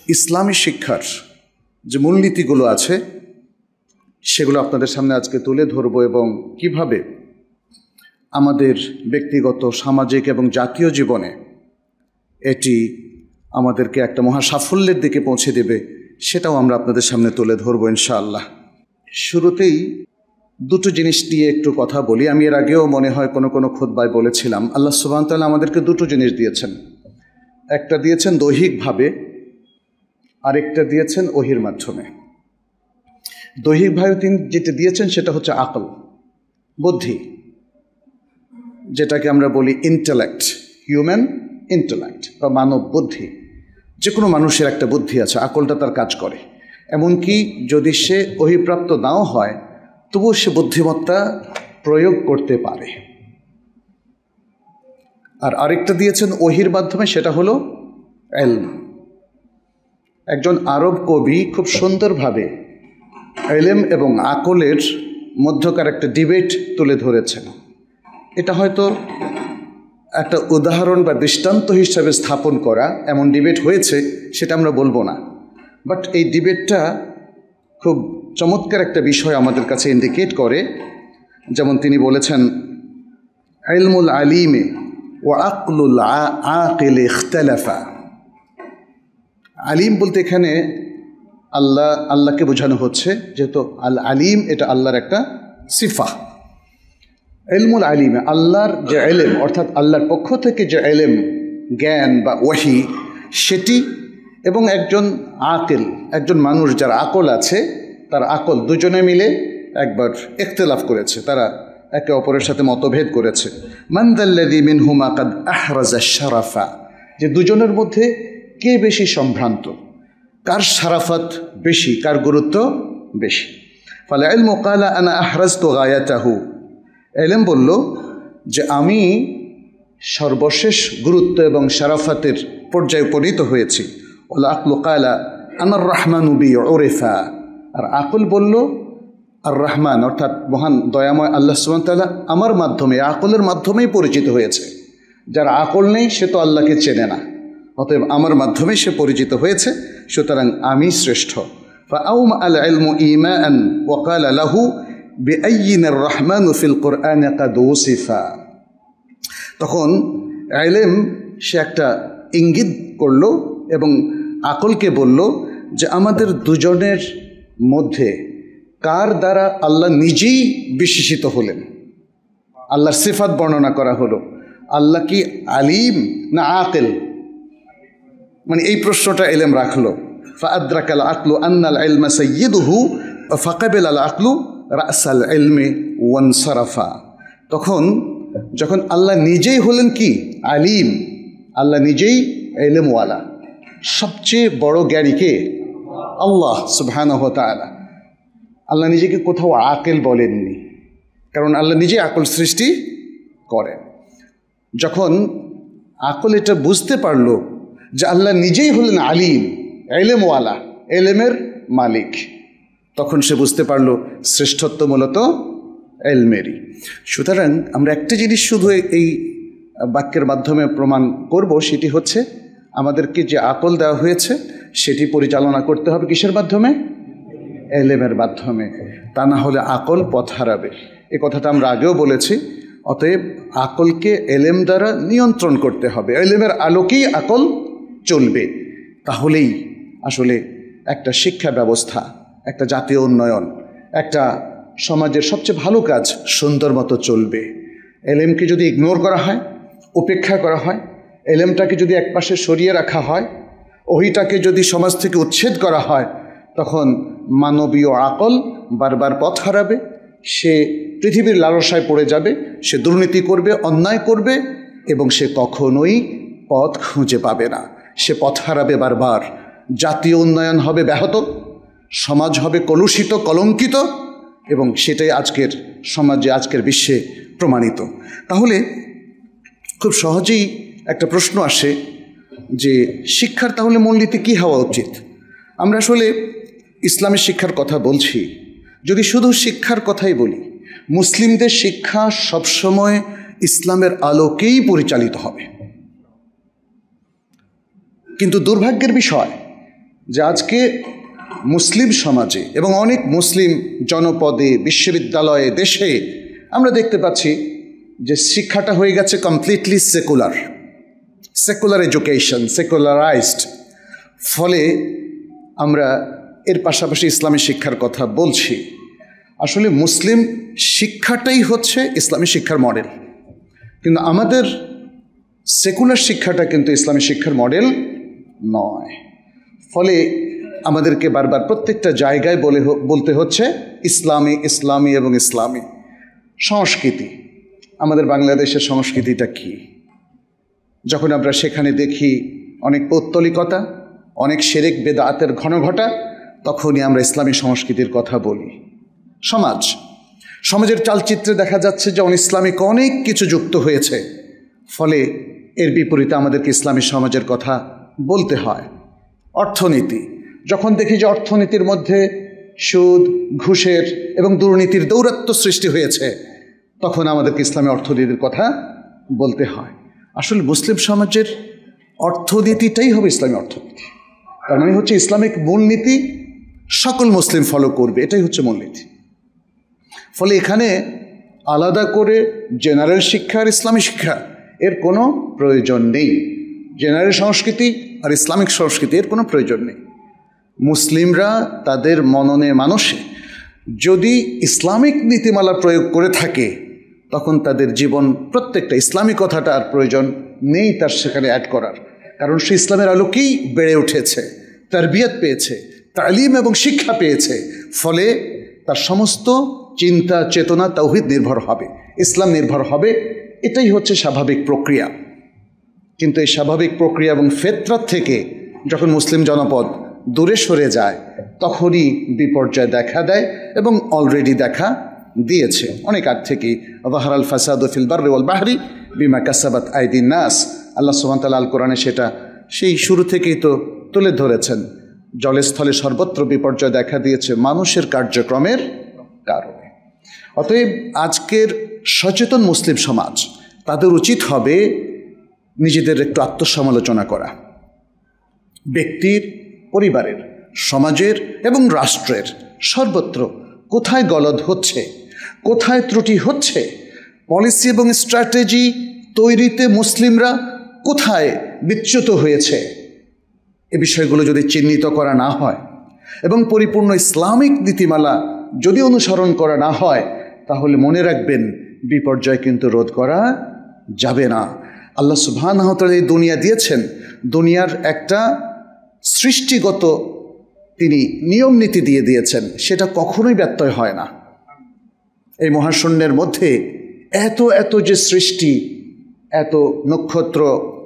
ইসলামী শিক্ষার যে মূলনীতিগুলো আছে সেগুলো আপনাদের সামনে আজকে তুলে ধরব এবং কিভাবে আমাদের ব্যক্তিগত, সামাজিক এবং জাতীয় জীবনে এটি আমাদেরকে একটা মহা সাফল্যের দিকে পৌঁছে দেবে সেটাও আমরা আপনাদের সামনে তুলে ধরব ইনশাআল্লাহ। শুরুতেই দুটো জিনিস নিয়ে একটু কথা বলি। আমি এর আগেও মনে হয় কোনো খুতবায় বলেছিলাম, আল্লাহ সুবহানাহু ওয়া তাআলা আমাদেরকে দুটো জিনিস দিয়েছেন। একটা দিয়েছেন দৈহিকভাবে, আরেকটা দিয়েছেন ওহির মাধ্যমে। দৈহিকভাবে তিনি যেটা দিয়েছেন সেটা হচ্ছে আকল, বুদ্ধি, যেটাকে আমরা বলি ইন্টেলেক্ট, হিউম্যান ইন্টেলেক্ট বা মানব বুদ্ধি। যে কোনো মানুষের একটা বুদ্ধি আছে, আকলটা তার কাজ করে। এমনকি যদি সে ওহিপ্রাপ্ত নাও হয় তবুও সে বুদ্ধিমত্তা প্রয়োগ করতে পারে। আর আরেকটা দিয়েছেন ওহির মাধ্যমে, সেটা হলো ইলম। একজন আরব কবি খুব সুন্দরভাবে ইলম এবং আকলের মধ্যকার একটা ডিবেট তুলে ধরেছেন। এটা হয়তো একটা উদাহরণ বা দৃষ্টান্ত হিসাবে স্থাপন করা, এমন ডিবেট হয়েছে সেটা আমরা বলবো না, বাট এই ডিবেটটা খুব চমৎকার একটা বিষয় আমাদের কাছে ইন্ডিকেট করে। যেমন তিনি বলেছেন, ইলমুল আলিমে ওয়া আকলুল আকিল ইখতালাফা। আলিম বলতে এখানে আল্লাহকে বোঝানো হচ্ছে, যেহেতু আল আলিম এটা আল্লাহর একটা সিফা। ইলমুল আলিমে আল্লাহর যে ইলম, অর্থাৎ আল্লাহর পক্ষ থেকে যে ইলম, জ্ঞান বা ওয়াহি, সেটি এবং একজন আকিল, একজন মানুষ যার আকল আছে, তার আকল দুজনে মিলে একবার ইখতিলাফ করেছে, তারা একে অপরের সাথে মতভেদ করেছে। মান যাল্লাযী মিনহুমা কাদ আহরাজা শারাফা, যে দুজনের মধ্যে কে বেশি সম্ভ্রান্ত, কার শারাফাত বেশি, কার গুরুত্ব বেশি। ফাল ইলমু ক্বালা আনা আহরাজতু গায়াতাহু, ইলম বলল যে আমি সর্বশেষ গুরুত্ব এবং শারাফাতের পর্যায়ে উপনীত হয়েছি। ওয়াল আকলু ক্বালা আনার রহমানু বি উরিফা, আর আকল বলল আর রহমান অর্থাৎ মহান দয়াময় আল্লাহ সুবহানাহু ওয়া তাআলা আমার মাধ্যমে, আকলের মাধ্যমেই পরিচিত হয়েছে। যার আকল নেই সে তো আল্লাহকে চেনে না, অতএব আমার মাধ্যমে সে পরিচিত হয়েছে, সুতরাং আমি শ্রেষ্ঠ। ফাআউমা আল ইলমু ঈমান ওয়া ক্বালা লাহু বিআইয়িনার রহমানু ফিল কুরআনি কাদ ওসিফা। তখন ইলম সে একটা ইঙ্গিত করল এবং আকলকে বলল যে আমাদের দুজনের মধ্যে কার দ্বারা আল্লাহ নিজেই বিশেষিত হলেন। আল্লাহর সিফাত বর্ণনা করা হলো, আল্লাহ কি আলিম না আকিল, মানে এই প্রশ্নটা ইলম রাখলো। ফাআদরাকাল আকলু আন্নাল ইলমা সাইয়্যিদুহু ফাকাবিলাল আকলু রাসাল ইলমি ওয়ানসারাফা। তখন যখন আল্লাহ নিজেই হলেন কি আলিম, আল্লাহ নিজেই ইলমওয়ালা, সবচেয়ে বড় জ্ঞানী কে? আল্লাহ সুবহানাহু ওয়া তাআলা। আল্লাহ নিজেকে কোথাও আকিল বলেননি, কারণ আল্লাহ নিজে আকল সৃষ্টি করেন। যখন আকল এটা বুঝতে পারলো যে আল্লাহ নিজেই হলেন আলিম, ইলমওয়ালা, ইলমের মালিক, তখন সে বুঝতে পারলো শ্রেষ্ঠত্ব মূলত ইলমেরই। সুতরাং আমরা একটা জিনিস শুধু এই বাক্যের মাধ্যমে প্রমাণ করব, সেটি হচ্ছে আমাদেরকে যে আকল দেওয়া হয়েছে সেটি পরিচালনা করতে হবে কিসের মাধ্যমে? ইলমের মাধ্যমে। তা না হলে আকল পথ হারাবে। এ কথাটা আমরা আগেও বলেছি। অতএব আকলকে ইলম দ্বারা নিয়ন্ত্রণ করতে হবে, ইলমের আলোকেই আকল চলবে। তাহলেই আসলে একটা শিক্ষা ব্যবস্থা, একটা জাতীয় উন্নয়ন, একটা সমাজের সবচেয়ে ভালো কাজ সুন্দর মতো চলবে। ইলমকে যদি ইগনোর করা হয়, উপেক্ষা করা হয়, ইলমটাকে যদি একপাশে সরিয়ে রাখা হয়, ওহিটাকে যদি সমাজ থেকে উচ্ছেদ করা হয়, তখন মানবীয় আকল বারবার পথ হারাবে, সে পৃথিবীর লালসায় পড়ে যাবে, সে দুর্নীতি করবে, অন্যায় করবে এবং সে কখনোই পথ খুঁজে পাবে না, সে পথ হারাবে বারবার। জাতীয় উন্নয়ন হবে ব্যাহত, সমাজ হবে কলুষিত, কলঙ্কিত, এবং সেটাই আজকের সমাজে, আজকের বিশ্বে প্রমাণিত। তাহলে খুব সহজেই একটা প্রশ্ন আসে যে শিক্ষার তাহলে মূলনীতি কী হওয়া উচিত? আমরা আসলে ইসলামের শিক্ষার কথা বলছি। যদি শুধু শিক্ষার কথাই বলি, মুসলিমদের শিক্ষা সবসময় ইসলামের আলোকেই পরিচালিত হবে। কিন্তু দুর্ভাগ্যের বিষয়, যে আজকে মুসলিম সমাজে এবং অনেক মুসলিম জনপদে, বিশ্ববিদ্যালয়ে, দেশে আমরা দেখতে পাচ্ছি যে শিক্ষাটা হয়ে গেছে কমপ্লিটলি সেকুলার এডুকেশন, সেকুলারাইজড। ফলে আমরা এর পাশাপাশি ইসলামী শিক্ষার কথা বলছি। আসলে মুসলিম শিক্ষাটাই হচ্ছে ইসলামী শিক্ষার মডেল, কিন্তু আমাদের সেকুলার শিক্ষাটা কিন্তু ইসলামী শিক্ষার মডেল নয়। ফলে আমাদেরকে বারবার প্রত্যেকটা জায়গায় বলতে হচ্ছে ইসলামী, ইসলামী এবং ইসলামী। সংস্কৃতি, আমাদের বাংলাদেশের সংস্কৃতিটা কি? যখন আমরা সেখানে দেখি অনেক পৌত্তলিকতা, অনেক শিরক বেদাতের ঘনঘটা, তখনই আমরা ইসলামী সংস্কৃতির কথা বলি। সমাজের চালচিত্রে দেখা যাচ্ছে যে ইসলামিক অনেক কিছু যুক্ত হয়েছে, ফলে এর বিপরীতে আমাদেরকে ইসলামী সমাজের কথা বলতে হয়। অর্থনীতি, যখন দেখি যে অর্থনীতির মধ্যে সুদ, ঘুষের এবং দুর্নীতির দৌরাত্ম্য সৃষ্টি হয়েছে, তখন আমাদেরকে ইসলামী অর্থনীতির কথা বলতে হয়। আসলে মুসলিম সমাজের অর্থনীতিটাই হবে ইসলামী অর্থনীতি। তার মানে হচ্ছে ইসলামিক মূলনীতি সকল মুসলিম ফলো করবে, এটাই হচ্ছে মূলনীতি। ফলে এখানে আলাদা করে জেনারেল শিক্ষা আর ইসলামী শিক্ষা এর কোনো প্রয়োজন নেই। জেনারেল সংস্কৃতি আর ইসলামিক সংস্কৃতি এর কোনো প্রয়োজন নেই। মুসলিমরা তাদের মননে মানসে যদি ইসলামিক নীতিমালা প্রয়োগ করে থাকে, তখন তাদের জীবন প্রত্যেকটা ইসলামী কথাটা আর প্রয়োজন নেই তার সেখানে অ্যাড করার, কারণ সে ইসলামের আলোকেই বেড়ে উঠেছে, তারবিয়ত পেয়েছে, তালিম এবং শিক্ষা পেয়েছে। ফলে তার সমস্ত চিন্তা, চেতনা তাওহীদ নির্ভর হবে, ইসলাম নির্ভর হবে। এটাই হচ্ছে স্বাভাবিক প্রক্রিয়া। কিন্তু এই স্বাভাবিক প্রক্রিয়া এবং ফেতরাত থেকে যখন মুসলিম জনপদ দূরে সরে যায়, তখনই বিপর্যয় দেখা দেয় এবং অলরেডি দেখা দিয়েছে অনেক আগ থেকেই। যাহারাল ফাসাদু ফিল বাররি ওয়াল বাহরি বিমা কাসাবাত আইদিন নাস, আল্লাহ সুবহানাহু ওয়া তাআলা আল কোরআনে সেটা সেই শুরু থেকেই তো তুলে ধরেছেন। জলে স্থলে সর্বত্র বিপর্যয় দেখা দিয়েছে মানুষের কার্যক্রমের কারণে। অতএব আজকের সচেতন মুসলিম সমাজ, তাদের উচিত হবে নিজেদের একটু আত্মসমালোচনা করা। ব্যক্তির, পরিবারের, সমাজের এবং রাষ্ট্রের সর্বত্র কোথায় গলদ হচ্ছে, কোথায় ত্রুটি হচ্ছে, পলিসি এবং স্ট্র্যাটেজি তৈরিতে মুসলিমরা কোথায় বিচ্যুত হয়েছে, এ বিষয়গুলো যদি চিহ্নিত করা না হয় এবং পরিপূর্ণ ইসলামিক নীতিমালা যদি অনুসরণ করা না হয়, তাহলে মনে রাখবেন বিপর্যয় কিন্তু রোধ করা যাবে না। আল্লাহ সুবহানাহু ওয়া তাআলা এই দুনিয়া দিয়েছেন, দুনিয়ার একটা সৃষ্টিগত তিনি নিয়ম নীতি দিয়ে দিয়েছেন, সেটা কখনোই ব্যত্যয় হয় না। এই মহাশূন্যের মধ্যে এত এত যে সৃষ্টি, এত নক্ষত্র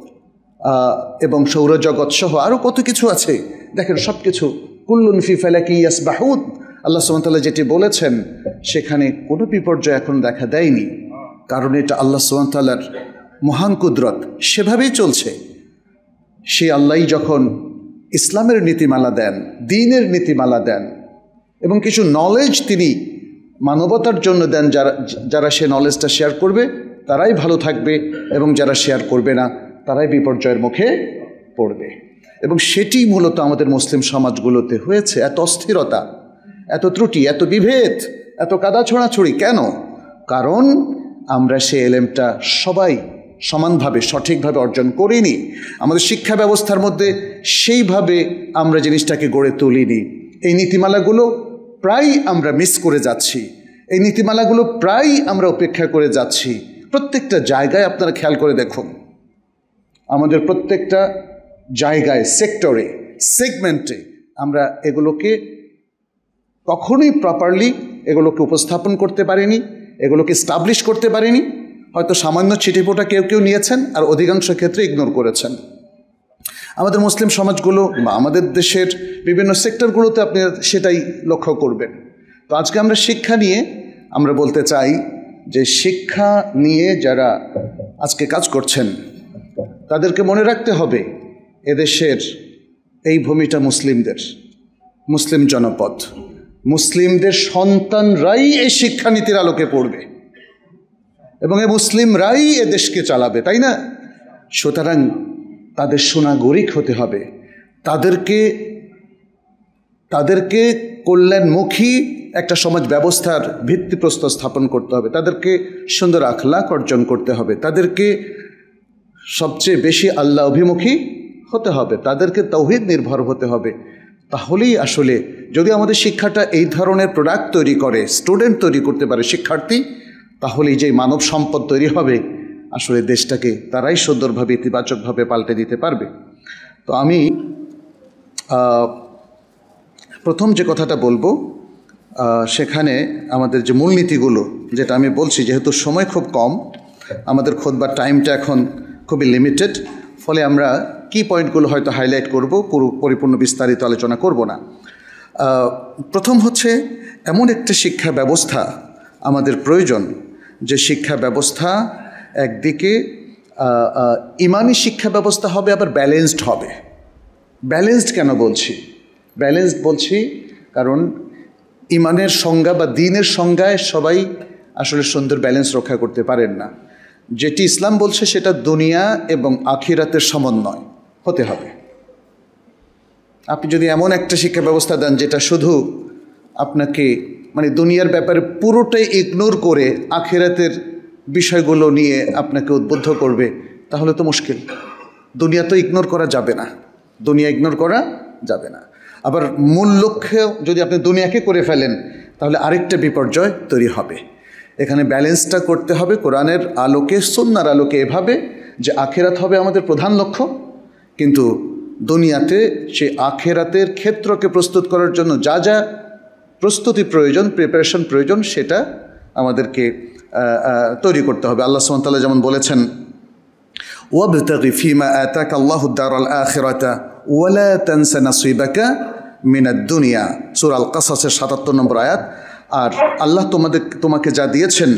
এবং সৌরজগৎ সহ আরও কত কিছু আছে, দেখেন সব কিছু কুল্লুন ফি ফালাকি ইয়াসবাহুন, আল্লাহ সুবহানাহু ওয়া তাআলা যেটি বলেছেন, সেখানে কোনো বিপর্যয় এখন দেখা দেয়নি, কারণ এটা আল্লাহ সুবহানাহু ওয়া তাআলার মহান কুদরত, সেভাবেই চলছে। সে আল্লাহই যখন ইসলামের নীতিমালা দেন, দ্বীনের নীতিমালা দেন এবং কিছু নলেজ তিনি মানবতার জন্য দেন, যারা সে নলেজটা শেয়ার করবে তারাই ভালো থাকবে এবং যারা শেয়ার করবে না তারাই বিপর্যয়ের মুখে পড়বে। এবং সেটি মূলত আমাদের মুসলিম সমাজগুলোতে হয়েছে। এত অস্থিরতা, এত ত্রুটি, এত বিভেদ, এত কাদা ছোড়াছড়ি কেন? কারণ আমরা সে এলেমটা সবাই সমানভাবে সঠিকভাবে অর্জন করিনি। আমাদের শিক্ষা ব্যবস্থার মধ্যে সেইভাবে আমরা জিনিসটাকে গড়ে তুলিনি। এই নীতিমালাগুলো প্রায় আমরা মিস করে যাচ্ছি, এই নীতিমালাগুলো প্রায় আমরা উপেক্ষা করে যাচ্ছি। প্রত্যেকটা জায়গায় আপনারা খেয়াল করে দেখুন, আমাদের প্রত্যেকটা জায়গায়, সেক্টরে, সেগমেন্টে আমরা এগুলোকে কখনোই প্রপারলি এগুলোকে উপস্থাপন করতে পারিনি, এগুলোকে স্টাবলিশ করতে পারিনি। হয়তো সামান্য ছিটেফোঁটা কেউ কেউ নিয়েছেন আর অধিকাংশ ক্ষেত্রে ইগনোর করেছেন। আমাদের মুসলিম সমাজগুলো বা আমাদের দেশের বিভিন্ন সেক্টরগুলোতে আপনি সেটাই লক্ষ্য করবেন। তো আজকে আমরা শিক্ষা নিয়ে আমরা বলতে চাই যে শিক্ষা নিয়ে যারা আজকে কাজ করছেন তাদেরকে মনে রাখতে হবে এদেশের এই ভূমিটা মুসলিমদের, মুসলিম জনপদ, মুসলিমদের সন্তানরাই এই শিক্ষানীতির আলোকে পড়বে এবং এই মুসলিমরাই এ দেশকে চালাবে, তাই না? সুতরাং তাদের সুনাগরিক হতে হবে, তাদেরকে তাদেরকে কল্যাণমুখী একটা সমাজ ব্যবস্থার ভিত্তিপ্রস্তর স্থাপন করতে হবে, তাদেরকে সুন্দর আখলাক অর্জন করতে হবে, তাদেরকে সবচেয়ে বেশি আল্লাহ অভিমুখী হতে হবে, তাদেরকে তাওহীদ নির্ভর হতে হবে। তাহলেই আসলে যদি আমাদের শিক্ষাটা এই ধরনের প্রোডাক্ট তৈরি করে, স্টুডেন্ট তৈরি করতে পারে, শিক্ষার্থী, তাহলেই যে মানব সম্পদ তৈরি হবে আসলে দেশটাকে তারাই সুন্দরভাবে ইতিবাচকভাবে পাল্টে দিতে পারবে। তো আমি প্রথম যে কথাটা বলবো সেখানে আমাদের যে মূলনীতিগুলো, যেটা আমি বলছি, যেহেতু সময় খুব কম, আমাদের খুতবার টাইমটা এখন খুবই লিমিটেড, ফলে আমরা কি পয়েন্টগুলো হয়তো হাইলাইট করব, পরিপূর্ণ বিস্তারিত আলোচনা করব না। প্রথম হচ্ছে এমন একটা শিক্ষা ব্যবস্থা আমাদের প্রয়োজন, যে শিক্ষা ব্যবস্থা একদিকে ইমানি শিক্ষা ব্যবস্থা হবে, আবার ব্যালেন্সড হবে। ব্যালেন্সড কেন বলছি? ব্যালেন্সড বলছি কারণ ইমানের সংজ্ঞা বা দ্বীনের সংজ্ঞায় সবাই আসলে সুন্দর ব্যালেন্স রক্ষা করতে পারেন না। যেটি ইসলাম বলছে সেটা দুনিয়া এবং আখিরাতের সমন্বয় হতে হবে। আপনি যদি এমন একটা শিক্ষা ব্যবস্থা দেন যেটা শুধু আপনাকে মানে দুনিয়ার ব্যাপারে পুরোটাই ইগনোর করে আখিরাতের বিষয়গুলো নিয়ে আপনাকে উদ্বুদ্ধ করবে, তাহলে তো মুশকিল। দুনিয়া তো ইগনোর করা যাবে না, দুনিয়া ইগনোর করা যাবে না। আবার মূল লক্ষ্যেও যদি আপনি দুনিয়াকে করে ফেলেন তাহলে আরেকটা বিপর্যয় তৈরি হবে। এখানে ব্যালেন্সটা করতে হবে কোরআনের আলোকে, সুন্নাহর আলোকে, এভাবে যে আখিরাত হবে আমাদের প্রধান লক্ষ্য, কিন্তু দুনিয়াতে সে আখিরাতের ক্ষেত্রকে প্রস্তুত করার জন্য যা যা প্রস্তুতি প্রয়োজন, প্রিপারেশন প্রয়োজন, সেটা আমাদেরকে তৈরি করতে হবে। আল্লাহ সুবহানাহু ওয়া তাআলা যেমন বলেছেন, ওয়াবতাগি ফীমা আতাকা আল্লাহুদ দারাল আখিরাতা ওয়ালা তানসা নাসিবাকা মিনাদ দুনিয়া, সূরা আল কাসাসের ৭৭ নম্বর আয়াত। আর আল্লাহ তোমাকে যা দিয়েছেন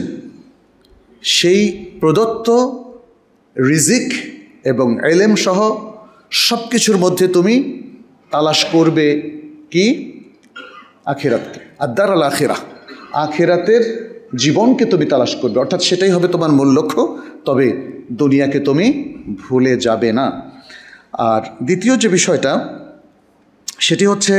সেই প্রদত্ত রিজিক এবং ইলম সহ সব কিছুর মধ্যে তুমি তালাশ করবে কি? আখিরাতকে, আদ-দার আল আখিরা, আখিরাতের জীবনকে তুমি তালাশ করবে, অর্থাৎ সেটাই হবে তোমার মূল লক্ষ্য। তবে দুনিয়াকে তুমি ভুলে যাবে না। আর দ্বিতীয় যে বিষয়টা সেটি হচ্ছে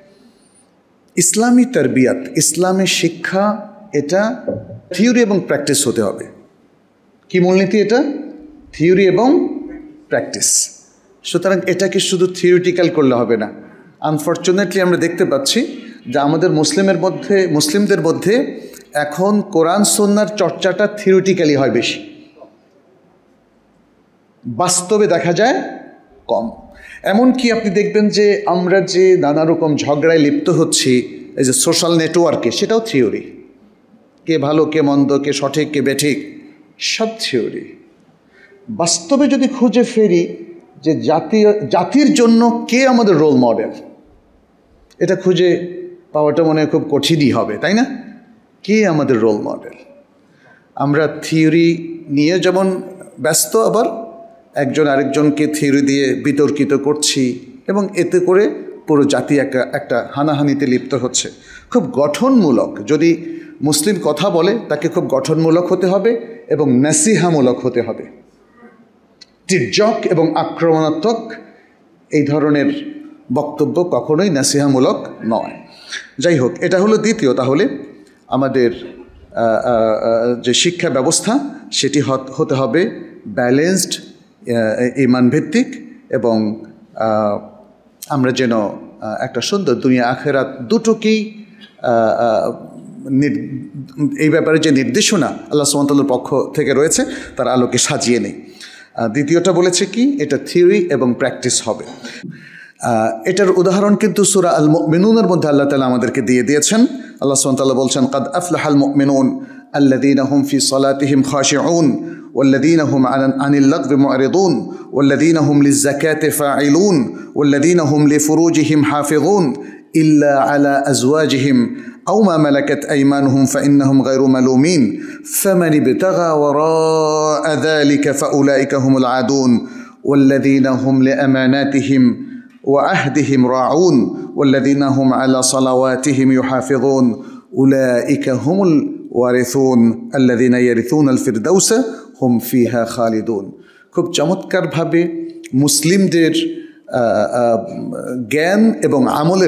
ইসলামী তারবিয়াত, ইসলামী শিক্ষা, এটা থিওরি এবং প্র্যাকটিস হতে হবে। কি মূলনীতি এটা? থিওরি এবং প্র্যাকটিস। সুতরাং এটাকে শুধু থিওরিটিক্যাল করলে হবে না। আনফর্চুনেটলি আমরা দেখতে পাচ্ছি যে আমাদের মুসলিমদের মধ্যে এখন কোরআন সুন্নাহর চর্চাটা থিওরিটিক্যালি হয় বেশি, বাস্তবে দেখা যায় কম। এমনকি আপনি দেখবেন যে আমরা যে নানা রকম ঝগড়ায় লিপ্ত হচ্ছি এই যে সোশ্যাল নেটওয়ার্কে, সেটাও থিওরি। কে ভালো, কে মন্দ, কে সঠিক, কে বেঠিক, সব থিওরি। বাস্তবে যদি খুঁজে ফেরি যে জাতির জন্য কে আমাদের রোল মডেল, এটা খুঁজে পাওয়াটা মনে হয় খুব কঠিনই হবে, তাই না? কে আমাদের রোল মডেল? আমরা থিওরি নিয়ে যেমন ব্যস্ত, আবার একজন আরেকজনকে থিওরি দিয়ে বিতর্কিত করছি, এবং এতে করে পুরো জাতি একটা হানাহানিতে লিপ্ত হচ্ছে। খুব গঠনমূলক, যদি মুসলিম কথা বলে তাকে খুব গঠনমূলক হতে হবে এবং নাসিহামূলক হতে হবে। তীর্যক এবং আক্রমণাত্মক এই ধরনের বক্তব্য কখনোই নাসিহামূলক নয়। যাই হোক, এটা হলো দ্বিতীয়। তাহলে আমাদের যে শিক্ষা ব্যবস্থা সেটি হতে হবে ব্যালেন্সড, ইমানভিত্তিক, এবং আমরা যেন একটা সুন্দর দুনিয়া আখিরাত দুটোকেই এই ব্যাপারে যে নির্দেশনা আল্লাহ সুবহানাহু ওয়া তাআলার পক্ষ থেকে রয়েছে তার আলোকে সাজিয়ে নেই। দ্বিতীয়টা বলেছে কি, এটা থিওরি এবং প্র্যাকটিস হবে। এটার উদাহরণ কিন্তু সূরা আল মুমিনুনের মধ্যে আল্লাহ তাআলা আমাদেরকে দিয়েছেন। আল্লাহ সুবহানাহু ওয়া তাআলা বলছেন, কাদ আফলাহাল মুমিনুন আল্লাযীনা হুম ফি সালাতিহিম খাশিউন والذين هم عن اللغو معرضون والذين هم للزكاة فاعلون والذين هم لفروجهم حافظون إلا على أزواجهم أو ما ملكت أيمانهم فإنهم غير ملومين فمن ابتغى وراء ذلك فأولئك هم العادون والذين هم لأماناتهم وعهدهم راعون والذين هم على صلواتهم يحافظون أولئك هم الوارثون الذين يرثون الفردوس হুম ফিহা খালিদুন। খুব চমৎকারভাবে মুসলিমদের জ্ঞান এবং আমলের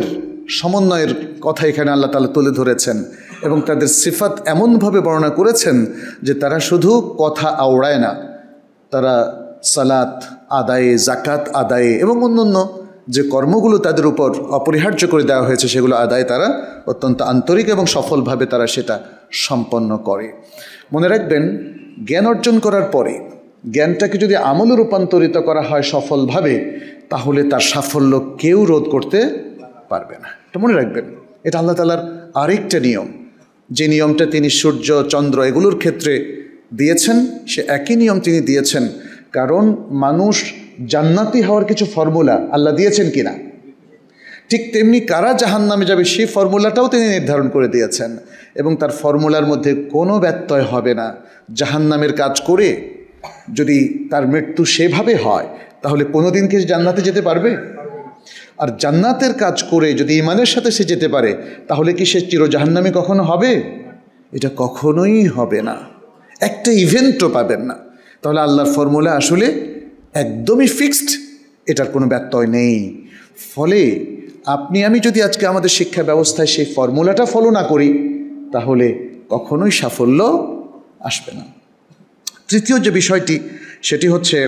সমন্বয়ের কথা এখানে আল্লাহ তাআলা তুলে ধরেছেন এবং তাদের সিফাত এমনভাবে বর্ণনা করেছেন যে তারা শুধু কথা আওড়ায় না, তারা সালাত আদায়ে, জাকাত আদায়ে এবং অন্যান্য যে কর্মগুলো তাদের উপর অপরিহার্য করে দেওয়া হয়েছে সেগুলো আদায়ে তারা অত্যন্ত আন্তরিক এবং সফলভাবে তারা সেটা সম্পন্ন করে। মনে রাখবেন, জ্ঞান অর্জন করার পরে জ্ঞানটাকে যদি আমলে রূপান্তরিত করা হয় সফলভাবে, তাহলে তার সাফল্য কেউ রোধ করতে পারবে না। এটা মনে রাখবেন, এটা আল্লাহ তাআলার আরেকটা নিয়ম, যে নিয়মটা তিনি সূর্য চন্দ্র এগুলোর ক্ষেত্রে দিয়েছেন, সে একই নিয়ম তিনি দিয়েছেন। কারণ মানুষ জান্নাতি হওয়ার কিছু ফর্মুলা আল্লাহ দিয়েছেন কিনা, ঠিক তেমনি কারা জাহান্নামে যাবে সেই ফর্মুলাটাও তিনি নির্ধারণ করে দিয়েছেন এবং তার ফর্মুলার মধ্যে কোনো ব্যত্যয় হবে না। জাহান্নামের কাজ করে যদি তার মৃত্যু সেভাবে হয়, তাহলে কোনো দিন কি জান্নাতে যেতে পারবে? আর জান্নাতের কাজ করে যদি ঈমানের সাথে সে যেতে পারে, তাহলে কি সে চির জাহান্নামী কখনো হবে? এটা কখনোই হবে না, একটা ইভেন্টও পাবেন না। তাহলে আল্লাহর ফর্মুলা আসলে একদমই ফিক্সড, এটার কোনো ব্যত্যয় নেই। ফলে আপনি আমি যদি আজকে আমাদের শিক্ষা ব্যবস্থায় সেই ফর্মুলাটা ফলো না করি, তাহলে কখনোই সাফল্য আসবে না। তৃতীয় যে বিষয়টি, সেটি হচ্ছে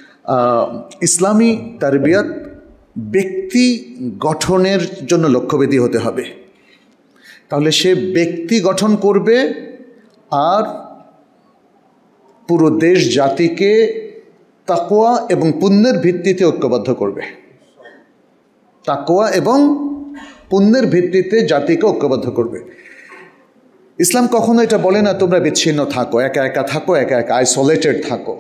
ইসলামী তারবিয়াত ব্যক্তি গঠনের জন্য লক্ষ্যভেদী হতে হবে। তাহলে সে ব্যক্তি গঠন করবে আর পুরো দেশ জাতিকে তাকওয়া এবং পুণ্যের ভিত্তিতে ঐক্যবদ্ধ করবে। তাকওয়া এবং পুণ্যের ভিত্তিতে জাতিকে ঐক্যবদ্ধ করবে। ইসলাম কখনো এটা বলে না তোমরা বিচ্ছিন্ন থাকো, একা একা থাকো, একা একা আইসোলেটেড থাকো।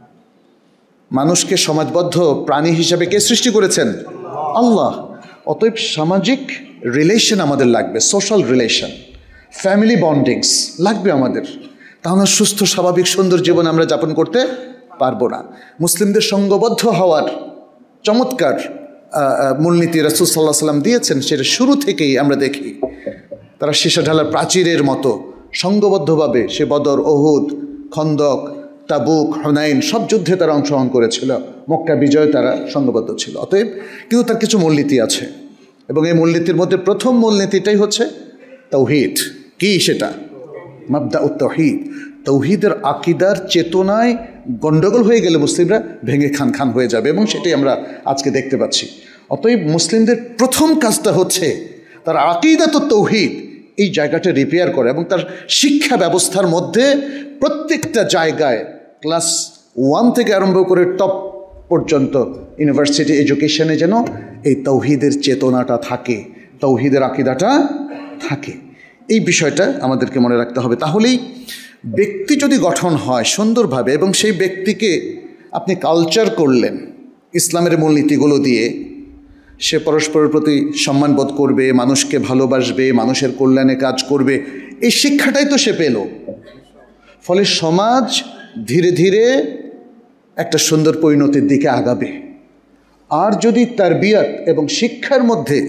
মানুষকে সমাজবদ্ধ প্রাণী হিসাবে কে সৃষ্টি করেছেন? আল্লাহ। অতএব সামাজিক রিলেশন আমাদের লাগবে, সোশ্যাল রিলেশন, ফ্যামিলি বন্ডিংস লাগবে আমাদের। তাহলে সুস্থ স্বাভাবিক সুন্দর জীবন আমরা যাপন করতে পারবো না। মুসলিমদের সঙ্গবদ্ধ হওয়ার চমৎকার মূলনীতি রাসূল সাল্লাল্লাহু আলাইহি ওয়াসাল্লাম দিয়েছেন, সেটা শুরু থেকেই আমরা দেখি। তারা সীসা ঢালার প্রাচীরের মতো সঙ্গবদ্ধভাবে সে বদর, ওহুদ, খন্দক, তাবুক, হুনাইন সব যুদ্ধে তারা অংশগ্রহণ করেছিল। মক্কা বিজয়ে তারা সঙ্গবদ্ধ ছিল। অতএব কিন্তু তার কিছু মূলনীতি আছে এবং এই মূলনীতির মধ্যে প্রথম মূলনীতিটাই হচ্ছে তাওহীদ। কি সেটা? মাবদাউত তাওহীদ। তাওহীদের আকীদার চেতনায় গণ্ডগোল হয়ে গেলে মুসলিমরা ভেঙে খান খান হয়ে যাবে এবং সেটাই আমরা আজকে দেখতে পাচ্ছি। অতএব মুসলিমদের প্রথম কাজটা হচ্ছে তার আকীদাত তাওহীদ এই জায়গাটা রিপেয়ার করে এবং তার শিক্ষা ব্যবস্থার মধ্যে প্রত্যেকটা জায়গায় ক্লাস 1 থেকে আরম্ভ করে টপ পর্যন্ত ইউনিভার্সিটি এডুকেশনে যেন এই তাওহীদের চেতনাটা থাকে, তাওহীদের আকীদাটা থাকে। এই বিষয়টা আমাদেরকে মনে রাখতে হবে। তাহলেই ব্যক্তি যদি গঠন হয় সুন্দরভাবে এবং সেই ব্যক্তিকে আপনি কালচার করলেন ইসলামের মূলনীতিগুলো দিয়ে, সে পরস্পরের প্রতি সম্মানবোধ করবে, মানুষকে ভালোবাসবে, মানুষের কল্যাণে কাজ করবে, এই শিক্ষাটাই তো সে পেল। ফলে সমাজ ধীরে ধীরে একটা সুন্দর পরিণতির দিকে আগাবে। আর যদি তারবিয়াত এবং শিক্ষার মধ্যে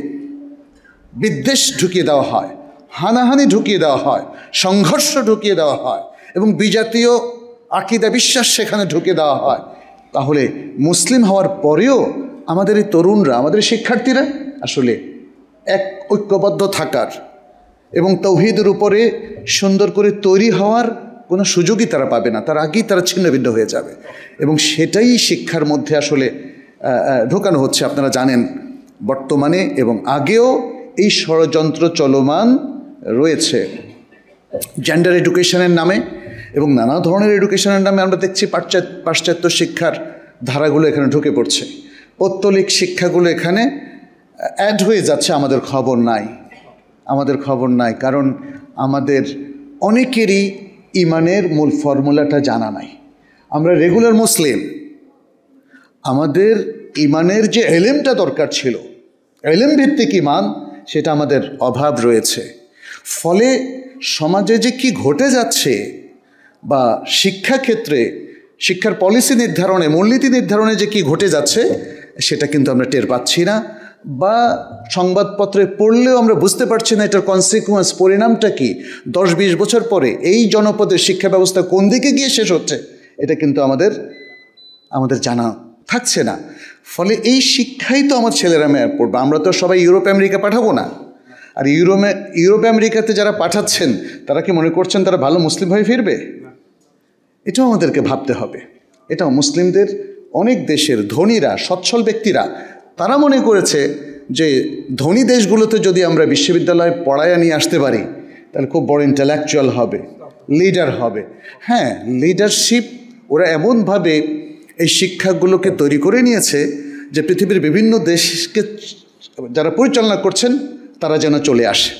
বিদ্বেষ ঢুকিয়ে দেওয়া হয়, হানাহানি ঢুকিয়ে দেওয়া হয়, সংঘর্ষ ঢুকিয়ে দেওয়া হয় এবং বিজাতীয় আকীদা বিশ্বাস সেখানে ঢুকিয়ে দেওয়া হয়, তাহলে মুসলিম হওয়ার পরেও আমাদের এই তরুণরা, আমাদের শিক্ষার্থীরা আসলে এক ঐক্যবদ্ধ থাকার এবং তাওহীদের উপরে সুন্দর করে তৈরি হওয়ার কোনো সুযোগই তারা পাবে না। তার আগেই তারা ছিন্নভিন্ন হয়ে যাবে এবং সেটাই শিক্ষার মধ্যে আসলে ঢোকানো হচ্ছে। আপনারা জানেন বর্তমানে এবং আগেও এই ষড়যন্ত্র চলমান রয়েছে। জেন্ডার এডুকেশনের নামে এবং নানা ধরনের এডুকেশনের নামে আমরা দেখছি পাশ্চাত্য শিক্ষার ধারাগুলো এখানে ঢুকে পড়ছে, পৌত্তলিক শিক্ষাগুলো এখানে অ্যাড হয়ে যাচ্ছে। আমাদের খবর নাই, কারণ আমাদের অনেকেরই ইমানের মূল ফর্মুলাটা জানা নাই। আমরা রেগুলার মুসলিম, আমাদের ইমানের যে এলেমটা দরকার ছিল, এলেম ভিত্তিক ইমান, সেটা আমাদের অভাব রয়েছে। ফলে সমাজে যে কি ঘটে যাচ্ছে বা শিক্ষাক্ষেত্রে শিক্ষার পলিসি নির্ধারণে, মূলনীতি নির্ধারণে যে কি ঘটে যাচ্ছে সেটা কিন্তু আমরা টের পাচ্ছি না, বা সংবাদপত্রে পড়লেও আমরা বুঝতে পারছি না এটার কনসিকুয়েন্স, পরিণামটা কি। 10-20 বছর পরে এই জনপদের শিক্ষা ব্যবস্থা কোন দিকে গিয়ে শেষ হচ্ছে এটা কিন্তু আমাদের জানা থাকছে না। ফলে এই শিক্ষাই তো আমার ছেলেরা মেয়ে পড়বে। আমরা তো সবাই ইউরোপ আমেরিকা পাঠাবো না। আর ইউরোপে আমেরিকাতে যারা পাঠাচ্ছেন তারা কি মনে করছেন তারা ভালো মুসলিম হয়ে ফিরবে? এটাও আমাদেরকে ভাবতে হবে। এটাও মুসলিমদের অনেক দেশের ধনীরা, সচ্ছল ব্যক্তিরা তারা মনে করেছে যে ধনী দেশগুলোতে যদি আমরা বিশ্ববিদ্যালয়ে পড়ায়া নিয়ে আসতে পারি তাহলে খুব বড় ইন্টেলেকচুয়াল হবে, লিডার হবে। হ্যাঁ, লিডারশিপ ওরা এমনভাবে এই শিক্ষাগুলোকে তৈরি করে নিয়েছে যে পৃথিবীর বিভিন্ন দেশকে যারা পরিচালনা করছেন তারা যেন চলে আসে।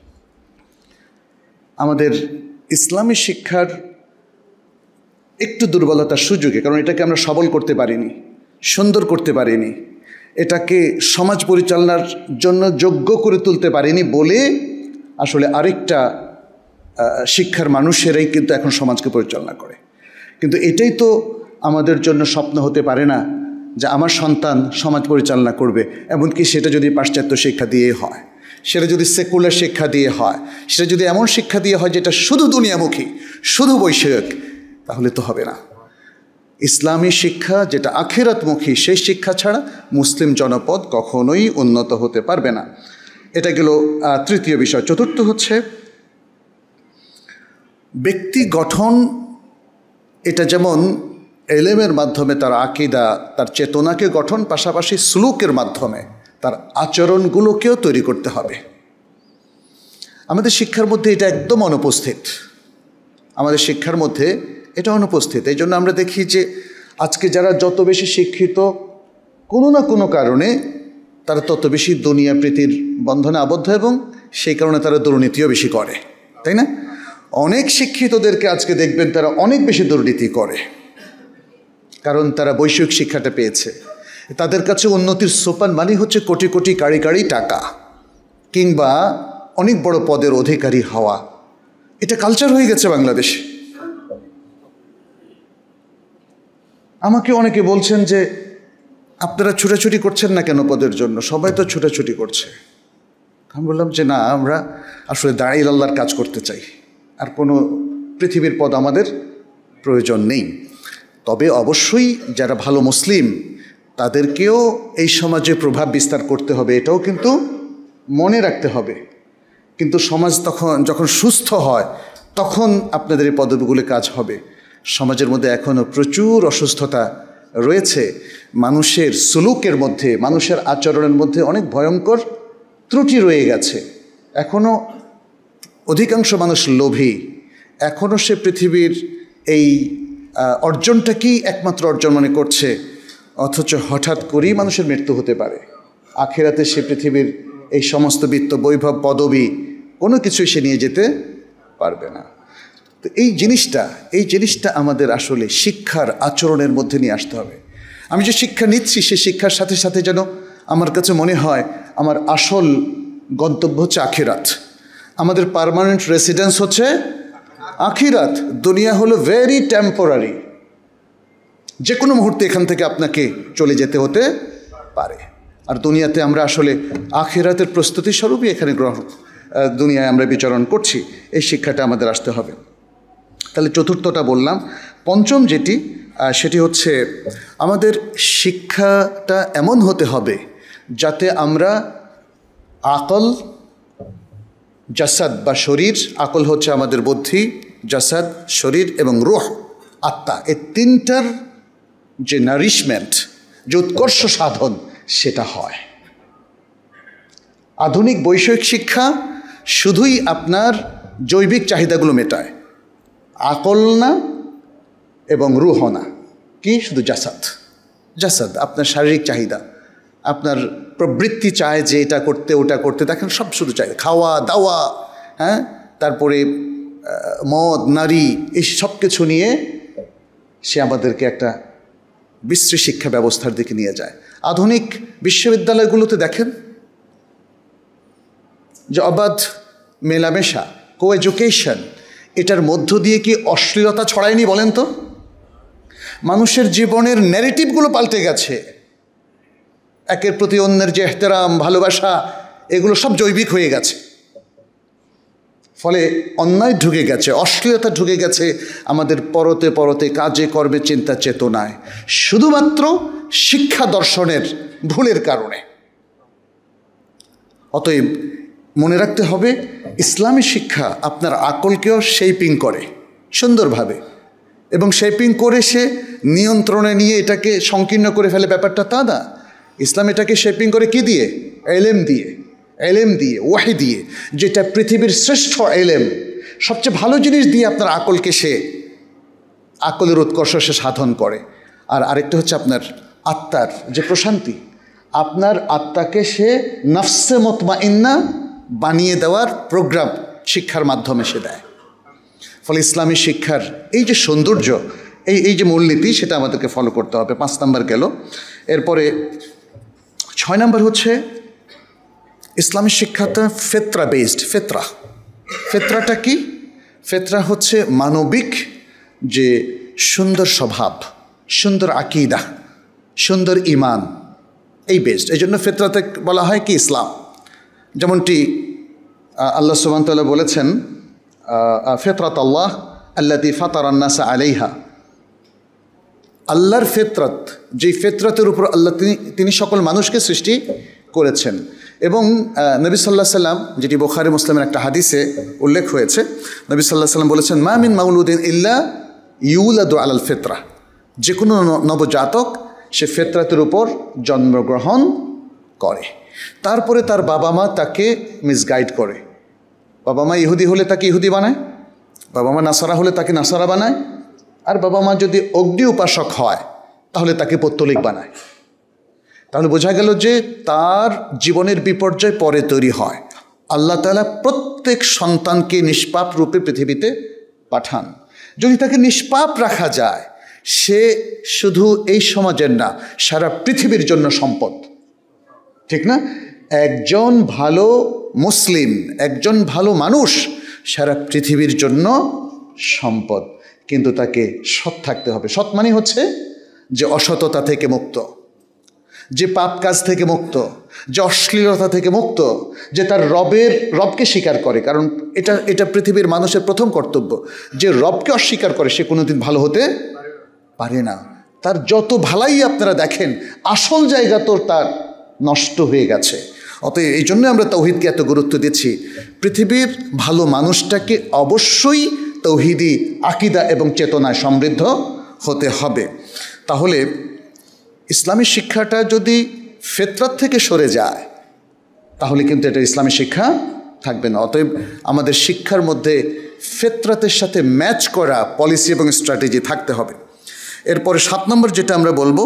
আমাদের ইসলামী শিক্ষার একটু দুর্বলতার সুযোগে, কারণ এটাকে আমরা সবল করতে পারিনি, সুন্দর করতে পারিনি, এটাকে সমাজ পরিচালনার জন্য যোগ্য করে তুলতে পারিনি বলে আসলে আরেকটা শিক্ষার মানুষেরাই কিন্তু এখন সমাজকে পরিচালনা করে। কিন্তু এটাই তো আমাদের জন্য স্বপ্ন হতে পারে না যে আমার সন্তান সমাজ পরিচালনা করবে, এমনকি সেটা যদি পাশ্চাত্য শিক্ষা দিয়ে হয়, সেটা যদি সেকুলার শিক্ষা দিয়ে হয়, সেটা যদি এমন শিক্ষা দিয়ে হয় যেটা শুধু দুনিয়ামুখী, শুধু বৈষয়িক, তাহলে তো হবে না। ইসলামী শিক্ষা যেটা আখিরাতমুখী, সেই শিক্ষা ছাড়া মুসলিম জনপদ কখনোই উন্নত হতে পারবে না। এটা গেল তৃতীয় বিষয়। চতুর্থ হচ্ছে ব্যক্তি গঠন। এটা যেমন এলেমের মাধ্যমে তার আকীদা, তার চেতনাকে গঠন, পাশাপাশি সুলুকের মাধ্যমে তার আচরণগুলোকেও তৈরি করতে হবে। আমাদের শিক্ষার মধ্যে এটা একদম অনুপস্থিত, আমাদের শিক্ষার মধ্যে এটা অনুপস্থিত। এই জন্য আমরা দেখি যে আজকে যারা যত বেশি শিক্ষিত, কোনো না কোনো কারণে তারা তত বেশি দুনিয়া প্রীতির বন্ধনে আবদ্ধ, এবং সেই কারণে তারা দুর্নীতিও বেশি করে, তাই না? অনেক শিক্ষিতদেরকে আজকে দেখবেন তারা অনেক বেশি দুর্নীতি করে, কারণ তারা বৈষয়িক শিক্ষাটা পেয়েছে। তাদের কাছে উন্নতির সোপান মানে হচ্ছে কোটি কোটি কাড়ি কাড়ি টাকা কিংবা অনেক বড় পদের অধিকারী হওয়া। এটা কালচার হয়ে গেছে বাংলাদেশে। আমাকে অনেকে বলছেন যে আপনারা ছুটাছুটি করছেন না কেন পদের জন্য? সবাই তো ছুটাছুটি করছে। আমি বললাম যে না, আমরা আসলে দাঁড়িয়ে আল্লাহর কাজ করতে চাই, আর কোনো পৃথিবীর পদ আমাদের প্রয়োজন নেই। তবে অবশ্যই যারা ভালো মুসলিম তাদেরকেও এই সমাজে প্রভাব বিস্তার করতে হবে, এটাও কিন্তু মনে রাখতে হবে। কিন্তু সমাজ যখন সুস্থ হয় তখন আপনাদের এই পদবিগুলি কাজ হবে। সমাজের মধ্যে এখনও প্রচুর অসুস্থতা রয়েছে, মানুষের সুলুকের মধ্যে, মানুষের আচরণের মধ্যে অনেক ভয়ঙ্কর ত্রুটি রয়ে গেছে। এখনও অধিকাংশ মানুষ লোভী, এখনও সে পৃথিবীর এই অর্জনটাকেই একমাত্র অর্জন মনে করছে, অথচ হঠাৎ করেই মানুষের মৃত্যু হতে পারে। আখিরাতে সে পৃথিবীর এই সমস্ত বিত্ত, বৈভব, পদবী কোনো কিছুই সে নিয়ে যেতে পারবে না। তো এই জিনিসটা আমাদের আসলে শিক্ষার আচরণের মধ্যে নিয়ে আসতে হবে। আমি যে শিক্ষা নিচ্ছি সে শিক্ষার সাথে সাথে যেন আমার কাছে মনে হয় আমার আসল গন্তব্য হচ্ছে আখিরাত, আমাদের পার্মানেন্ট রেসিডেন্স হচ্ছে আখিরাত। দুনিয়া হলো ভেরি টেম্পোরারি, যে কোনো মুহূর্তে এখান থেকে আপনাকে চলে যেতে হতে পারে। আর দুনিয়াতে আমরা আসলে আখিরাতের প্রস্তুতি স্বরূপই এখানে দুনিয়ায় আমরা বিচরণ করছি। এই শিক্ষাটা আমাদের আসতে হবে। তাহলে চতুর্থটা বললাম। পঞ্চম যেটি, সেটি হচ্ছে আমাদের শিক্ষাটা এমন হতে হবে যাতে আমরা আকল, জাসাদ বা শরীর, আকল হচ্ছে আমাদের বুদ্ধি, জাসাদ শরীর এবং রূহ আত্মা, এই তিনটার যে নারিশমেন্ট, যে উৎকর্ষ সাধন, সেটা হয়। আধুনিক বৈষয়িক শিক্ষা শুধুই আপনার জৈবিক চাহিদাগুলো মেটায়, আকল না এবং রূহ না, কি শুধু জাসাদ আপনার শারীরিক চাহিদা, আপনার প্রবৃত্তি চায় যে এটা করতে ওটা করতে, দেখেন সব শুধু চাই, খাওয়া দাওয়া, হ্যাঁ, তারপরে মদ, নারী, এই সব কিছু নিয়ে সে আমাদেরকে একটা বিশ্রী শিক্ষা ব্যবস্থার দিকে নিয়ে যায়। আধুনিক বিশ্ববিদ্যালয়গুলোতে দেখেন যে অবাধ মেলামেশা, কো এডুকেশন, এটার মধ্য দিয়ে কি অশ্লীলতা ছড়ায়নি বলেন তো? মানুষের জীবনের ন্যারেটিভগুলো পাল্টে গেছে, একের প্রতি অন্যের যে এহতেরাম, ভালোবাসা, এগুলো সব জৈবিক হয়ে গেছে। ফলে অন্যায় ঢুকে গেছে, অশ্লীলতা ঢুকে গেছে আমাদের পরতে পরতে, কাজে কর্মে, চিন্তা চেতনায়, শুধুমাত্র শিক্ষা দর্শনের ভুলের কারণে। অতএব মনে রাখতে হবে ইসলামী শিক্ষা আপনার আকলকেও শেপিং করে সুন্দরভাবে, এবং শেপিং করে সে নিয়ন্ত্রণে নিয়ে এটাকে সংকীর্ণ করে ফেলে, ব্যাপারটা তা না। ইসলাম এটাকে শেপিং করে কি দিয়ে? এলেম দিয়ে, এলেম দিয়ে, ওয়াহি দিয়ে, যেটা পৃথিবীর শ্রেষ্ঠ এলেম, সবচেয়ে ভালো জিনিস দিয়ে আপনার আকলকে সে আকলের উৎকর্ষ সে সাধন করে। আর আরেকটা হচ্ছে আপনার আত্মার যে প্রশান্তি, আপনার আত্মাকে সে নফসে মুতমাইন্না বানিয়ে দেওয়ার প্রোগ্রাম শিক্ষার মাধ্যমে সে দেয়। ফলে ইসলামী শিক্ষার এই যে সৌন্দর্য, এই যে মূলনীতি, সেটা আমাদেরকে ফলো করতে হবে। 5 নাম্বার গেল। এরপরে 6 নাম্বার হচ্ছে ইসলামী শিক্ষাটা ফেতরা বেসড। ফেতরাটা কি? ফেতরা হচ্ছে মানবিক যে সুন্দর স্বভাব, সুন্দর আকিদা, সুন্দর ইমান, এই বেসড। এই জন্য ফেতরাতে বলা হয় কি ইসলাম। যেমনটি আল্লাহ সুবহানাহু ওয়া তাআলা বলেছেন, ফিতরাত আল্লাহ আল্লাতী ফাতারান নাসা আলাইহা। আল্লাহর ফিতরত, যেই ফিতরতের উপর আল্লাহ তিনি সকল মানুষকে সৃষ্টি করেছেন। এবং নবী সাল্লাল্লাহু আলাইহি সাল্লাম, যেটি বুখারী মুসলিমের একটা হাদিসে উল্লেখ হয়েছে, নবী সাল্লাল্লাহু আলাইহি সাল্লাম বলেছেন, মা মিন মাউলুদিন ইল্লা ইউলাদু আলাল ফিতরা। যে কোনো নবজাতক সে ফিতরতের উপর জন্মগ্রহণ করে। তারপরে তার বাবা মা তাকে মিসগাইড করে। বাবা মা ইহুদি হলে তাকে ইহুদি বানায়, বাবা মা নাসারা হলে তাকে নাসারা বানায়, আর বাবা মা যদি অগ্নি উপাসক হয় তাহলে তাকে পৌত্তলিক বানায়। তাহলে বোঝা গেল যে তার জীবনের বিপর্যয় পরে তৈরি হয়। আল্লাহ তাআলা প্রত্যেক সন্তানকে নিষ্পাপ রূপে পৃথিবীতে পাঠান। যদি তাকে নিষ্পাপ রাখা যায়, সে শুধু এই সমাজের না, সারা পৃথিবীর জন্য সম্পদ, ঠিক না? একজন ভালো মুসলিম, একজন ভালো মানুষ সারা পৃথিবীর জন্য সম্পদ। কিন্তু তাকে সৎ থাকতে হবে। সৎ মানে হচ্ছে যে অসততা থেকে মুক্ত, যে পাপ কাজ থেকে মুক্ত, যে অশ্লীলতা থেকে মুক্ত, যে তার রবকে স্বীকার করে। কারণ এটা পৃথিবীর মানুষের প্রথম কর্তব্য। যে রবকে অস্বীকার করে সে কোনোদিন ভালো হতে পারে না। তার যত ভালাই আপনারা দেখেন, আসল জায়গা তো তার নষ্ট হয়ে গেছে। অতএব এই জন্য আমরা তাওহীদকে এত গুরুত্ব দিচ্ছি। পৃথিবীর ভালো মানুষটাকে অবশ্যই তাওহীদি আকীদা এবং চেতনায় সমৃদ্ধ হতে হবে। তাহলে ইসলামী শিক্ষাটা যদি ফিতরত থেকে সরে যায়, তাহলে কিন্তু এটা ইসলামী শিক্ষা থাকবে না। অতএব আমাদের শিক্ষার মধ্যে ফিতরতের সাথে ম্যাচ করা পলিসি এবং স্ট্র্যাটেজি থাকতে হবে। এরপরে 7 নম্বর যেটা আমরা বলবো,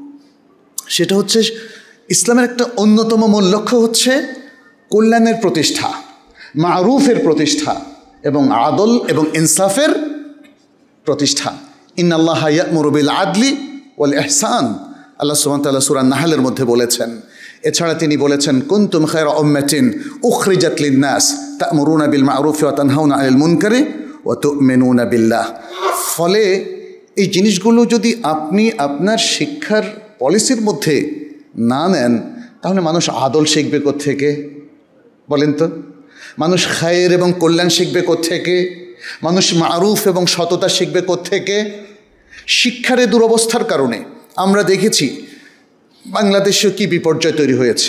সেটা হচ্ছে ইসলামের একটা অন্যতম মূল লক্ষ্য হচ্ছে কল্যাণের প্রতিষ্ঠা, মারুফের প্রতিষ্ঠা এবং আদল এবং ইনসাফের প্রতিষ্ঠা। ইন্নাল্লাহা ইয়া'মুরু বিল আদলি ওয়াল ইহসান, আল্লাহ সুবহানাহু ওয়া তাআলা সূরা নাহলের মধ্যে বলেছেন। এছাড়া তিনি বলেছেন, কুনতুম খায়রা উম্মাতিন উখরিজাত লিন-নাস তা'মুরুনা বিল মা'রুফি ওয়া তানহাউনা আনিল মুনকারি ওয়া তু'মিনুনা বিল্লাহ। ফলে এই জিনিসগুলো যদি আপনি আপনার শিক্ষার পলিসির মধ্যে না নেন, তাহলে মানুষ আদল শিখবে কোত্থেকে বলেন তো? মানুষ খায়ের এবং কল্যাণ শিখবে কোত্থেকে? মানুষ মারুফ এবং সততা শিখবে কোত্থেকে? শিক্ষার এই দুরবস্থার কারণে আমরা দেখেছি বাংলাদেশেও কি বিপর্যয় তৈরি হয়েছে।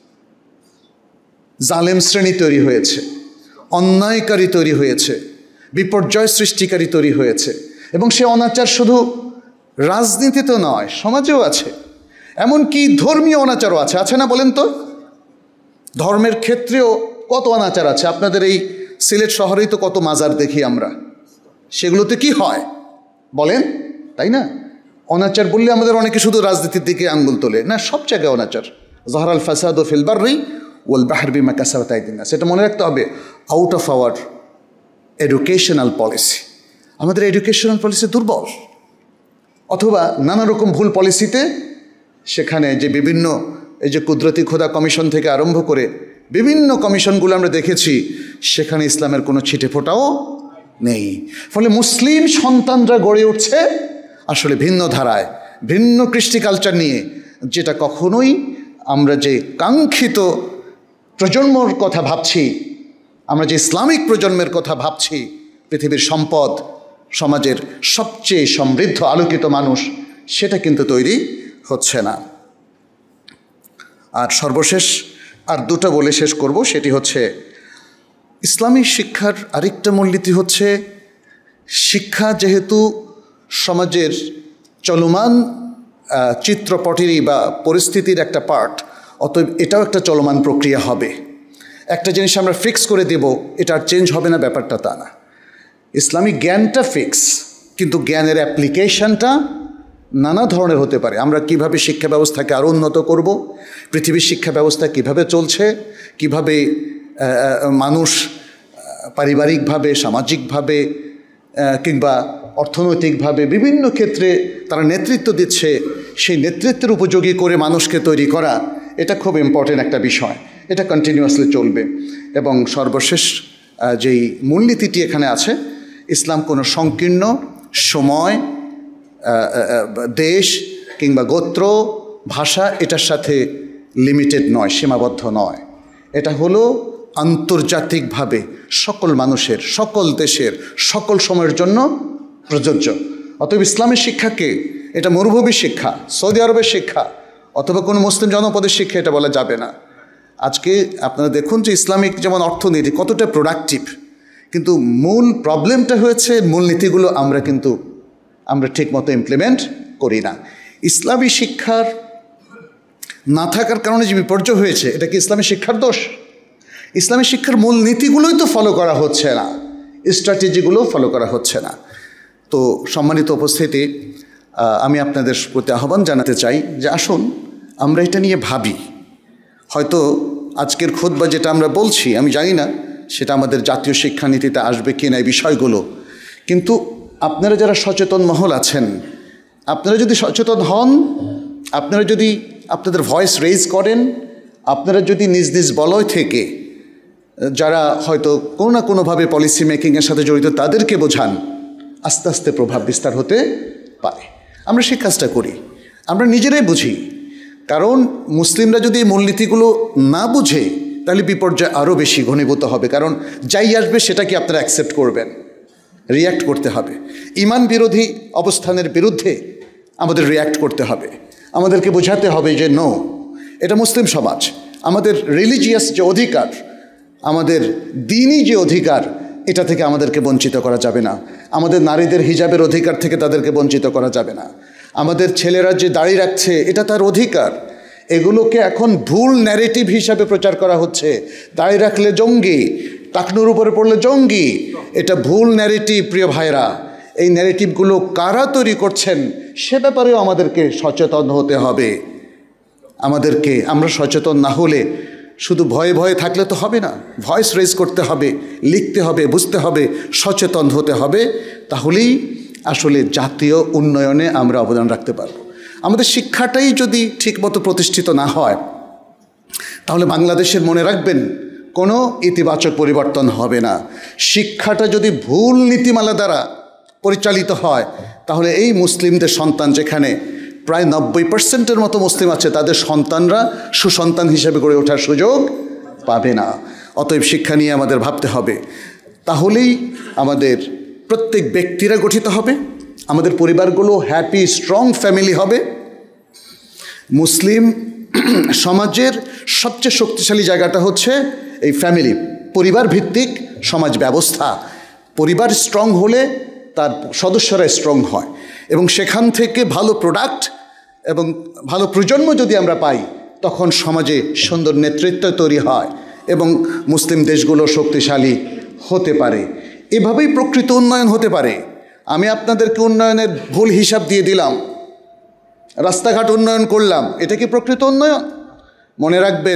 জালেম শ্রেণী তৈরি হয়েছে, অন্যায়কারী তৈরি হয়েছে, বিপর্যয় সৃষ্টিকারী তৈরি হয়েছে। এবং সে অনাচার শুধু রাজনীতিতে নয়, সমাজেও আছে। এমনকি ধর্মীয় অনাচারও আছে, আছে না বলেন তো? ধর্মের ক্ষেত্রেও কত অনাচার আছে। আপনাদের এই সিলেট শহরেই তো কত মাজার দেখি আমরা, সেগুলোতে কি হয় বলেন, তাই না? অনাচার বললে আমাদের অনেকে শুধু রাজনীতির দিকে আঙ্গুল তোলে, না, সব জায়গায় অনাচার। যাহরাল ফাসাদু ফিল বাররি ওয়াল বাহরি বিমা কাসাবাত আইদিন নাস। সেটা মনে রাখতে হবে। Out of our educational policy, আমাদের এডুকেশনাল পলিসি দুর্বল, অথবা নানা রকম ভুল পলিসিতে, সেখানে যে বিভিন্ন এই যে কুদরতি খোদা কমিশন থেকে আরম্ভ করে বিভিন্ন কমিশনগুলো আমরা দেখেছি, সেখানে ইসলামের কোনো ছিটে ফোঁটাও নেই। ফলে মুসলিম সন্তানরা গড়ে উঠছে আসলে ভিন্ন ধারায়, ভিন্ন কৃষ্টি কালচার নিয়ে, যেটা কখনোই আমরা যে কাঙ্ক্ষিত প্রজন্মর কথা ভাবছি, আমরা যে ইসলামিক প্রজন্মের কথা ভাবছি, পৃথিবীর সম্পদ, সমাজের সবচেয়ে সমৃদ্ধ আলোকিত মানুষ, সেটা কিন্তু তৈরি হচ্ছে না। আর সর্বশেষ আর দুটো বলে শেষ করব, সেটি হচ্ছে ইসলামী শিক্ষার আরেকটা মূলনীতি হচ্ছে শিক্ষা যেহেতু সমাজের চলমান চিত্রপটেরই বা পরিস্থিতির একটা পার্ট, অতএব এটাও একটা চলমান প্রক্রিয়া হবে। একটা জিনিস আমরা ফিক্স করে দেব, এটা আর চেঞ্জ হবে না, ব্যাপারটা তা না। ইসলামিক জ্ঞানটা ফিক্স, কিন্তু জ্ঞানের অ্যাপ্লিকেশনটা নানা ধরনের হতে পারে। আমরা কিভাবে শিক্ষা ব্যবস্থাকে আরও উন্নত করব, পৃথিবীর শিক্ষা ব্যবস্থা কিভাবে চলছে, কিভাবে মানুষ পারিবারিকভাবে, সামাজিকভাবে কিংবা অর্থনৈতিকভাবে বিভিন্ন ক্ষেত্রে তারা নেতৃত্ব দিচ্ছে, সেই নেতৃত্বের উপযোগী করে মানুষকে তৈরি করা, এটা খুব ইম্পর্টেন্ট একটা বিষয়। এটা কন্টিনিউয়াসলি চলবে। এবং সর্বশেষ যেই মূলনীতিটি এখানে আছে, ইসলাম কোনো সংকীর্ণ সময়, দেশ কিংবা গোত্র, ভাষা এটার সাথে লিমিটেড নয়, সীমাবদ্ধ নয়। এটা হলো আন্তর্জাতিকভাবে সকল মানুষের, সকল দেশের, সকল সময়ের জন্য প্রযোজ্য। অতএব ইসলামের শিক্ষাকে এটা মরুভূমির শিক্ষা, সৌদি আরবের শিক্ষা অথবা কোনো মুসলিম জনপদের শিক্ষা এটা বলা যাবে না। আজকে আপনারা দেখুন যে ইসলামিক যেমন অর্থনীতি কতটা প্রোডাক্টিভ, কিন্তু মূল প্রবলেমটা হয়েছে মূলনীতিগুলো আমরা ঠিকমতো ইমপ্লিমেন্ট করি না। ইসলামী শিক্ষার না থাকার কারণে যে বিপর্যয় হয়েছে, এটা কি ইসলামী শিক্ষার দোষ? ইসলামী শিক্ষার মূল নীতিগুলোই তো ফলো করা হচ্ছে না, স্ট্র্যাটেজিগুলো ফলো করা হচ্ছে না। তো সম্মানিত উপস্থিতি, আমি আপনাদের প্রতি আহ্বান জানাতে চাই যে আসুন আমরা এটা নিয়ে ভাবি। হয়তো আজকের খুতবা যেটা আমরা বলছি, আমি জানি না সেটা আমাদের জাতীয় শিক্ষানীতিতে আসবে কি না এই বিষয়গুলো, কিন্তু আপনারা যারা সচেতন মহল আছেন, আপনারা যদি সচেতন হন, আপনারা যদি আপনাদের ভয়েস রেইজ করেন, আপনারা যদি নিজ নিজ বলয় থেকে যারা হয়তো কোনো না কোনোভাবে পলিসি মেকিংয়ের সাথে জড়িত তাদেরকে বোঝান, আস্তে আস্তে প্রভাব বিস্তার হতে পারে। আমরা সেই কাজটা করি, আমরা নিজেরাই বুঝি। কারণ মুসলিমরা যদি এই মূলনীতিগুলো না বুঝে তাহলে বিপর্যয় আরও বেশি ঘনীভূত হবে। কারণ যাই আসবে সেটাকে আপনারা অ্যাকসেপ্ট করবেন, রিয়্যাক্ট করতে হবে। ঈমান বিরোধী অবস্থানের বিরুদ্ধে আমাদের রিয়্যাক্ট করতে হবে, আমাদেরকে বোঝাতে হবে যে নো, এটা মুসলিম সমাজ, আমাদের রিলিজিয়াস যে অধিকার, আমাদের দ্বীনি যে অধিকার, এটা থেকে আমাদেরকে বঞ্চিত করা যাবে না। আমাদের নারীদের হিজাবের অধিকার থেকে তাদেরকে বঞ্চিত করা যাবে না। আমাদের ছেলেরা যে দাড়ি রাখছে এটা তার অধিকার। এগুলোকে এখন ভুল ন্যারেটিভ হিসাবে প্রচার করা হচ্ছে। দাড়ি রাখলে জঙ্গি, টাকনুর উপরে পড়লে জঙ্গি, এটা ভুল ন্যারেটিভ। প্রিয় ভাইরা, এই ন্যারেটিভগুলো কারা তৈরি করছেন সে ব্যাপারেও আমাদেরকে সচেতন হতে হবে। আমরা সচেতন না হলে শুধু ভয়ে ভয়ে থাকলে তো হবে না, ভয়েস রেজ করতে হবে, লিখতে হবে, বুঝতে হবে, সচেতন হতে হবে। তাহলেই আসলে জাতীয় উন্নয়নে আমরা অবদান রাখতে পারব। আমাদের শিক্ষাটাই যদি ঠিকমতো প্রতিষ্ঠিত না হয় তাহলে বাংলাদেশের, মনে রাখবেন, কোনো ইতিবাচক পরিবর্তন হবে না। শিক্ষাটা যদি ভুল নীতিমালা দ্বারা পরিচালিত হয় তাহলে এই মুসলিমদের সন্তান, যেখানে প্রায় 90% মতো মুসলিম আছে, তাদের সন্তানরা সুসন্তান হিসেবে গড়ে ওঠার সুযোগ পাবে না। অতএব শিক্ষা নিয়ে আমাদের ভাবতে হবে। তাহলেই আমাদের প্রত্যেক ব্যক্তিরা গঠিত হবে, আমাদের পরিবারগুলো হ্যাপি স্ট্রং ফ্যামিলি হবে। মুসলিম সমাজের সবচেয়ে শক্তিশালী জায়গাটা হচ্ছে এই ফ্যামিলি, পরিবার ভিত্তিক সমাজ ব্যবস্থা। পরিবার স্ট্রং হলে তার সদস্যরা স্ট্রং হয়, এবং সেখান থেকে ভালো প্রোডাক্ট এবং ভালো প্রজন্ম যদি আমরা পাই, তখন সমাজে সুন্দর নেতৃত্ব তৈরি হয় এবং মুসলিম দেশগুলো শক্তিশালী হতে পারে। এভাবেই প্রকৃত উন্নয়ন হতে পারে। আমি আপনাদেরকে উন্নয়নের ভুল হিসাব দিয়ে দিলাম, রাস্তাঘাট উন্নয়ন করলাম, এটা কি প্রকৃত উন্নয়ন? মনে রাখবেন,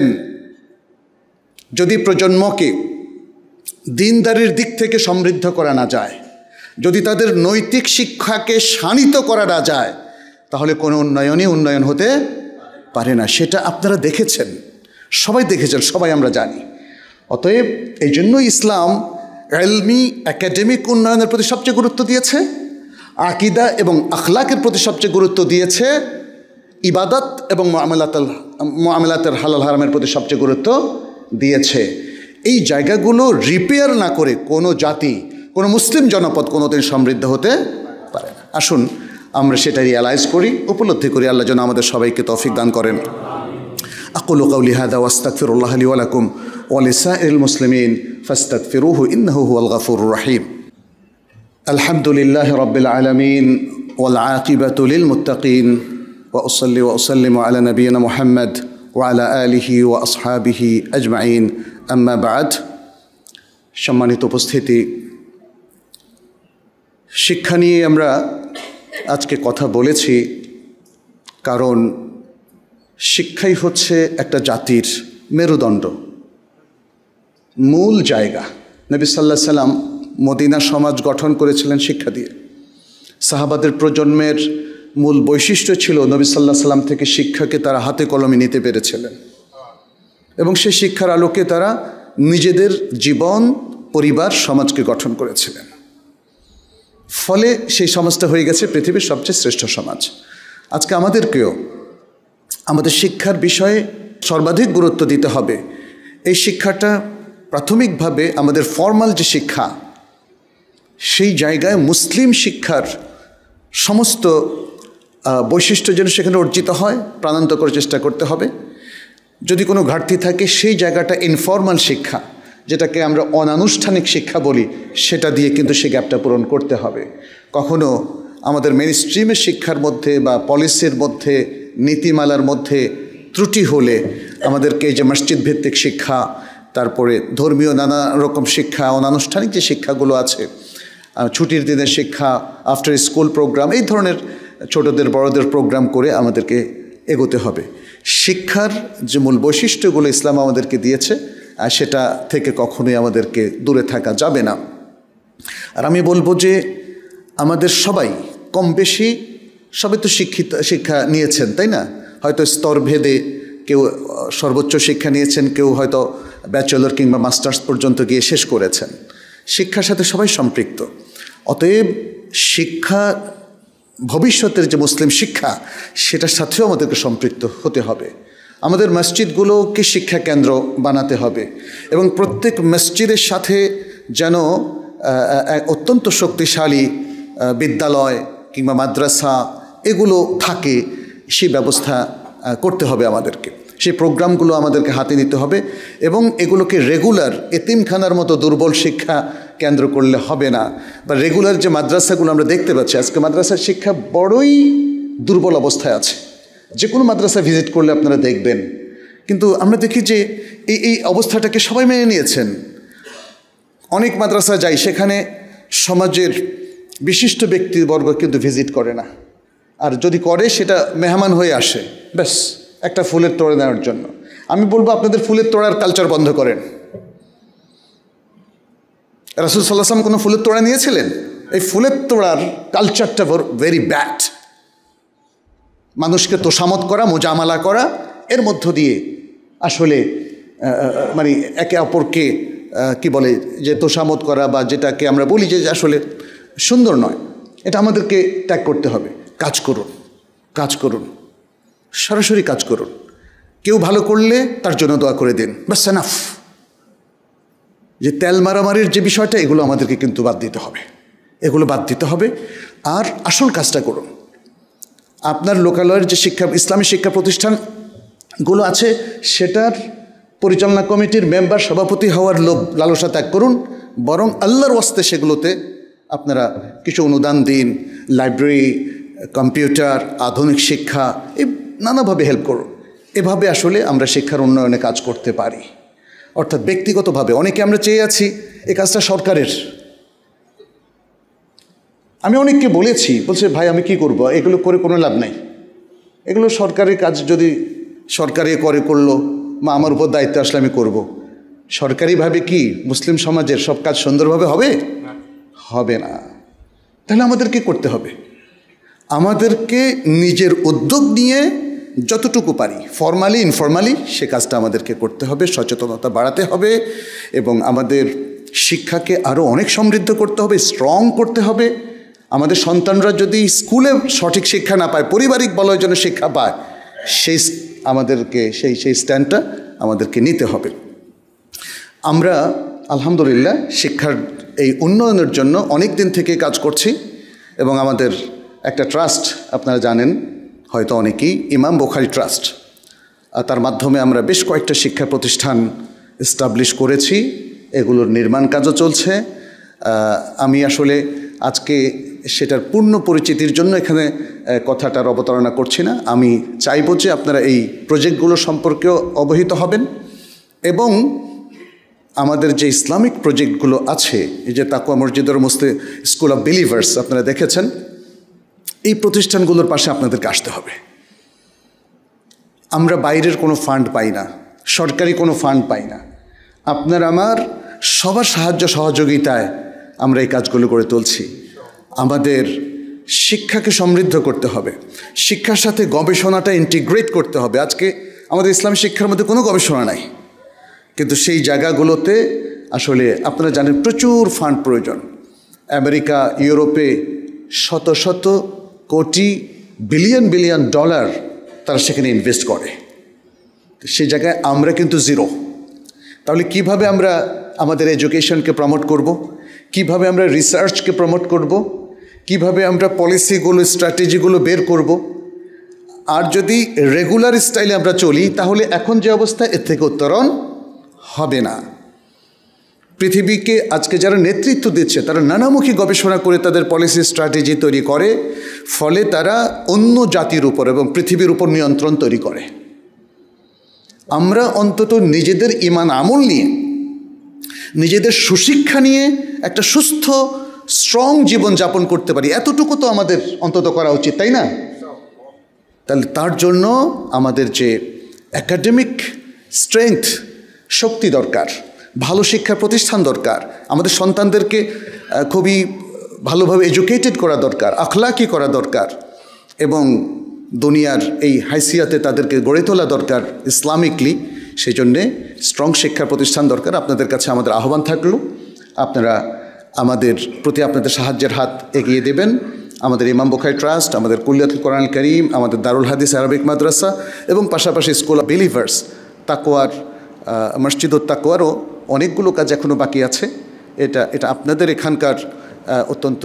যদি প্রজন্মকে দিনদারির দিক থেকে সমৃদ্ধ করা না যায়, যদি তাদের নৈতিক শিক্ষাকে শানিত করা না যায়, তাহলে কোনো উন্নয়ন হতে পারে না। সেটা আপনারা দেখেছেন, সবাই দেখেছেন, সবাই আমরা জানি। অতএব এই জন্য ইসলাম ইলমি একাডেমিক উন্নয়নের প্রতি সবচেয়ে গুরুত্ব দিয়েছে, আকীদা এবং আখলাকের প্রতি সবচেয়ে গুরুত্ব দিয়েছে, ইবাদত এবং মুআমালাতের হালাল হারামের প্রতি সবচেয়ে গুরুত্ব দিয়েছে। এই জায়গাগুলো রিপেয়ার না করে কোনো জাতি, কোনো মুসলিম জনপদ কোনোদিন সমৃদ্ধ হতে পারে না। আসুন আমরা সেটা রিয়ালাইজ করি, উপলব্ধি করি। আল্লাহ যেন আমাদের সবাইকে তৌফিক দান করেন। أقول قولي هذا وأستغفر الله لي ولكم ولسائر المسلمين فاستغفروه إنه هو الغفور الرحيم. الحمد لله رب العالمين والعاقبة للمتقين وأصلي وأسلم على نبينا محمد وعلى آله وأصحابه أجمعين أما بعد। সম্মানিত উপস্থিতি, শিক্ষা নিয়ে আমরা আজকে কথা বলেছি কারণ শিক্ষাই হচ্ছে একটা জাতির মেরুদণ্ড, মূল জায়গা। নবী সাল্লাল্লাহু আলাইহি সাল্লাম মদিনা সমাজ গঠন করেছিলেন শিক্ষা দিয়ে। সাহাবাদের প্রজন্মের মূল বৈশিষ্ট্য ছিল নবী সাল্লাল্লাহু আলাইহি সাল্লাম থেকে শিক্ষাকে তারা হাতে কলমে নিতে পেরেছিলেন এবং সেই শিক্ষার আলোকে তারা নিজেদের জীবন, পরিবার, সমাজকে গঠন করেছিলেন। ফলে সেই সমাজটা হয়ে গেছে পৃথিবীর সবচেয়ে শ্রেষ্ঠ সমাজ। আজকে আমাদেরকেও আমাদের শিক্ষার বিষয়ে সর্বাধিক গুরুত্ব দিতে হবে। এই শিক্ষাটা প্রাথমিকভাবে আমাদের ফর্মাল যে শিক্ষা, সেই জায়গায় মুসলিম শিক্ষার সমস্ত বৈশিষ্ট্য যেন সেখানে অর্জিত হয়, প্রাণান্তকর চেষ্টা করতে হবে। যদি কোনো ঘাটতি থাকে সেই জায়গাটা ইনফর্মাল শিক্ষা, যেটাকে আমরা অনানুষ্ঠানিক শিক্ষা বলি, সেটা দিয়ে কিন্তু সেই গ্যাপটা পূরণ করতে হবে। কখনো আমাদের মেইন স্ট্রিমের শিক্ষার মধ্যে বা পলিসির মধ্যে, নীতিমালার মধ্যে ত্রুটি হলে আমাদেরকে যে মসজিদ ভিত্তিক শিক্ষা, তারপরে ধর্মীয় নানা রকম শিক্ষা, অনানুষ্ঠানিক যে শিক্ষাগুলো আছে, ছুটির দিনের শিক্ষা, আফটার স্কুল প্রোগ্রাম, এই ধরনের ছোটদের বড়দের প্রোগ্রাম করে আমাদেরকে এগোতে হবে। শিক্ষার যে মূল বৈশিষ্ট্যগুলো ইসলাম আমাদেরকে দিয়েছে, সেটা থেকে কখনোই আমাদেরকে দূরে থাকা যাবে না। আর আমি বলবো যে আমাদের সবাই কম বেশি সবাই তো শিক্ষা নিয়েছেন, তাই না? হয়তো স্তরভেদে কেউ সর্বোচ্চ শিক্ষা নিয়েছেন, কেউ হয়তো ব্যাচেলর কিংবা মাস্টার্স পর্যন্ত গিয়ে শেষ করেছেন। শিক্ষার সাথে সবাই সম্পৃক্ত। অতএব শিক্ষা, ভবিষ্যতের যে মুসলিম শিক্ষা, সেটার সাথেও আমাদেরকে সম্পৃক্ত হতে হবে। আমাদের মসজিদগুলোকে শিক্ষা কেন্দ্র বানাতে হবে এবং প্রত্যেক মসজিদের সাথে যেন অত্যন্ত শক্তিশালী বিদ্যালয় কিংবা মাদ্রাসা এগুলো থাকে, সেই ব্যবস্থা করতে হবে আমাদেরকে। সেই প্রোগ্রামগুলো আমাদেরকে হাতে নিতে হবে এবং এগুলোকে রেগুলার, এতিমখানার মতো দুর্বল শিক্ষা কেন্দ্র করলে হবে না। বা রেগুলার যে মাদ্রাসাগুলো আমরা দেখতে পাচ্ছি আজকে, মাদ্রাসার শিক্ষা বড়ই দুর্বল অবস্থায় আছে। যে কোনো মাদ্রাসা ভিজিট করলে আপনারা দেখবেন। কিন্তু আমরা দেখি যে এই অবস্থাটাকে সবাই মেনে নিয়েছেন। অনেক মাদ্রাসা যাই, সেখানে সমাজের বিশিষ্ট ব্যক্তিবর্গ কিন্তু ভিজিট করে না, আর যদি করে সেটা মেহমান হয়ে আসে, ব্যাস একটা ফুলের তোড়া নেওয়ার জন্য। আমি বলবো আপনাদের ফুলের তোড়ার কালচার বন্ধ করেন। রাসূল সাল্লাল্লাহু আলাইহি ওয়াসাল্লাম কোনো ফুলের তোড়া নিয়েছিলেন? এই ফুলের তোড়ার কালচারটা ভেরি ব্যাড। মানুষকে তোষামত করা, মোজামালা করা, এর মধ্য দিয়ে আসলে মানে একে অপরকে কি বলে যে তোষামত করা, বা যেটাকে আমরা বলি যে আসলে সুন্দর নয়, এটা আমাদেরকে ত্যাগ করতে হবে। কাজ করুন, কাজ করুন, সরাসরি কাজ করুন। কেউ ভালো করলে তার জন্য দোয়া করে দিন, বাস এনাফ। যে তেল মারামারির যে বিষয়টা, এগুলো আমাদেরকে কিন্তু বাদ দিতে হবে, এগুলো বাদ দিতে হবে। আর আসল কাজটা করুন। আপনার লোকালয়ের যে শিক্ষা, ইসলামী শিক্ষা প্রতিষ্ঠানগুলো আছে, সেটার পরিচালনা কমিটির মেম্বার, সভাপতি হওয়ার লোভ লালসা ত্যাগ করুন। বরং আল্লাহর ওয়াস্তে সেগুলোতে আপনারা কিছু অনুদান দিন। লাইব্রেরি, কম্পিউটার, আধুনিক শিক্ষা, এই নানাভাবে হেল্প করুন। এভাবে আসলে আমরা শিক্ষার উন্নয়নে কাজ করতে পারি। অর্থাৎ ব্যক্তিগতভাবে অনেকে আমরা চেয়ে আছি এই কাজটা সরকারের। আমি অনেককে বলেছি, বলছে ভাই আমি কি করব, এগুলো করে কোনো লাভ নাই, এগুলো সরকারি কাজ, যদি সরকারি করলো, মা আমার উপর দায়িত্ব আসলে আমি করব। সরকারিভাবে কি মুসলিম সমাজের সব কাজ সুন্দরভাবে হবে? হবে না। তাহলে আমাদের কি করতে হবে? আমাদেরকে নিজের উদ্যোগ নিয়ে যতটুকু পারি, ফর্মালি ইনফর্মালি, সে কাজটা আমাদেরকে করতে হবে। সচেতনতা বাড়াতে হবে এবং আমাদের শিক্ষাকে আরও অনেক সমৃদ্ধ করতে হবে, স্ট্রং করতে হবে। আমাদের সন্তানরা যদি স্কুলে সঠিক শিক্ষা না পায়, পারিবারিক বলয়ের জন্য শিক্ষা পায়, সেই আমাদেরকে সেই স্ট্যান্ডটা আমাদেরকে নিতে হবে। আমরা আলহামদুলিল্লাহ শিক্ষার এই উন্নয়নের জন্য অনেক দিন থেকে কাজ করছি এবং আমাদের একটা ট্রাস্ট, আপনারা জানেন হয়তো অনেকেই, ইমাম বুখারী ট্রাস্ট। তার মাধ্যমে আমরা বেশ কয়েকটা শিক্ষা প্রতিষ্ঠান এস্টাবলিশ করেছি, এগুলোর নির্মাণ কাজও চলছে। আমি আসলে আজকে সেটার পূর্ণ পরিচিতির জন্য এখানে কথাটার অবতারণা করছি না। আমি চাইব যে আপনারা এই প্রজেক্টগুলো সম্পর্কেও অবহিত হবেন এবং আমাদের যে ইসলামিক প্রজেক্টগুলো আছে, এই যে তাকওয়া মসজিদের স্কুল অফ বিলিভার্স আপনারা দেখেছেন, এই প্রতিষ্ঠানগুলোর পাশে আপনাদেরকে আসতে হবে। আমরা বাইরের কোনো ফান্ড পাই না, সরকারি কোনো ফান্ড পাই না, আপনার আমার সবার সাহায্য সহযোগিতায় আমরা এই কাজগুলো করে তুলছি। আমাদের শিক্ষাকে সমৃদ্ধ করতে হবে, শিক্ষার সাথে গবেষণাটা ইন্টিগ্রেট করতে হবে। আজকে আমাদের ইসলামী শিক্ষার মধ্যে কোনো গবেষণা নাই, কিন্তু সেই জায়গাগুলোতে আসলে আপনারা জানেন প্রচুর ফান্ড প্রয়োজন। আমেরিকা, ইউরোপে শত শত কোটি বিলিয়ন বিলিয়ন ডলার তারা সেখানে ইনভেস্ট করে, সেই জায়গায় আমরা কিন্তু জিরো। তাহলে কিভাবে আমরা আমাদের এডুকেশনকে প্রমোট করব, কিভাবে আমরা রিসার্চকে প্রমোট করব, কিভাবে আমরা পলিসিগুলো স্ট্র্যাটেজিগুলো বের করব? আর যদি রেগুলার স্টাইলে আমরা চলি তাহলে এখন যে অবস্থা, এর থেকে উত্তরণ হবে না। পৃথিবীকে আজকে যারা নেতৃত্ব দিচ্ছে তারা নানামুখী গবেষণা করে তাদের পলিসি স্ট্র্যাটেজি তৈরি করে, ফলে তারা অন্য জাতির উপর এবং পৃথিবীর উপর নিয়ন্ত্রণ তৈরি করে। আমরা অন্তত নিজেদের ঈমান আমল নিয়ে, নিজেদের সুশিক্ষা নিয়ে একটা সুস্থ স্ট্রং জীবন যাপন করতে পারি, এতটুকু তো আমাদের অন্তত করা উচিত, তাই না? তাহলে তার জন্য আমাদের যে একাডেমিক স্ট্রেংথ, শক্তি দরকার, ভালো শিক্ষা প্রতিষ্ঠান দরকার, আমাদের সন্তানদেরকে খুবই ভালোভাবে এডুকেটেড করা দরকার, আখলাকি করা দরকার এবং দুনিয়ার এই হাইসিয়াতে তাদেরকে গড়ে তোলা দরকার ইসলামিকলি। সেই জন্যে স্ট্রং শিক্ষা প্রতিষ্ঠান দরকার। আপনাদের কাছে আমাদের আহ্বান থাকলো, আপনারা আমাদের প্রতি আপনাদের সাহায্যের হাত এগিয়ে দেবেন। আমাদের ইমাম বুখারী ট্রাস্ট, আমাদের কুল্লিয়াতুল কোরআনুল কারীম, আমাদের দারুল হাদিস আরবিক মাদ্রাসা এবং পাশাপাশি স্কুল অফ বিলিভার্স, তাকওয়ার মসজিদুত তাকওয়ারও অনেকগুলো কাজ এখনও বাকি আছে। এটা আপনাদের এখানকার অত্যন্ত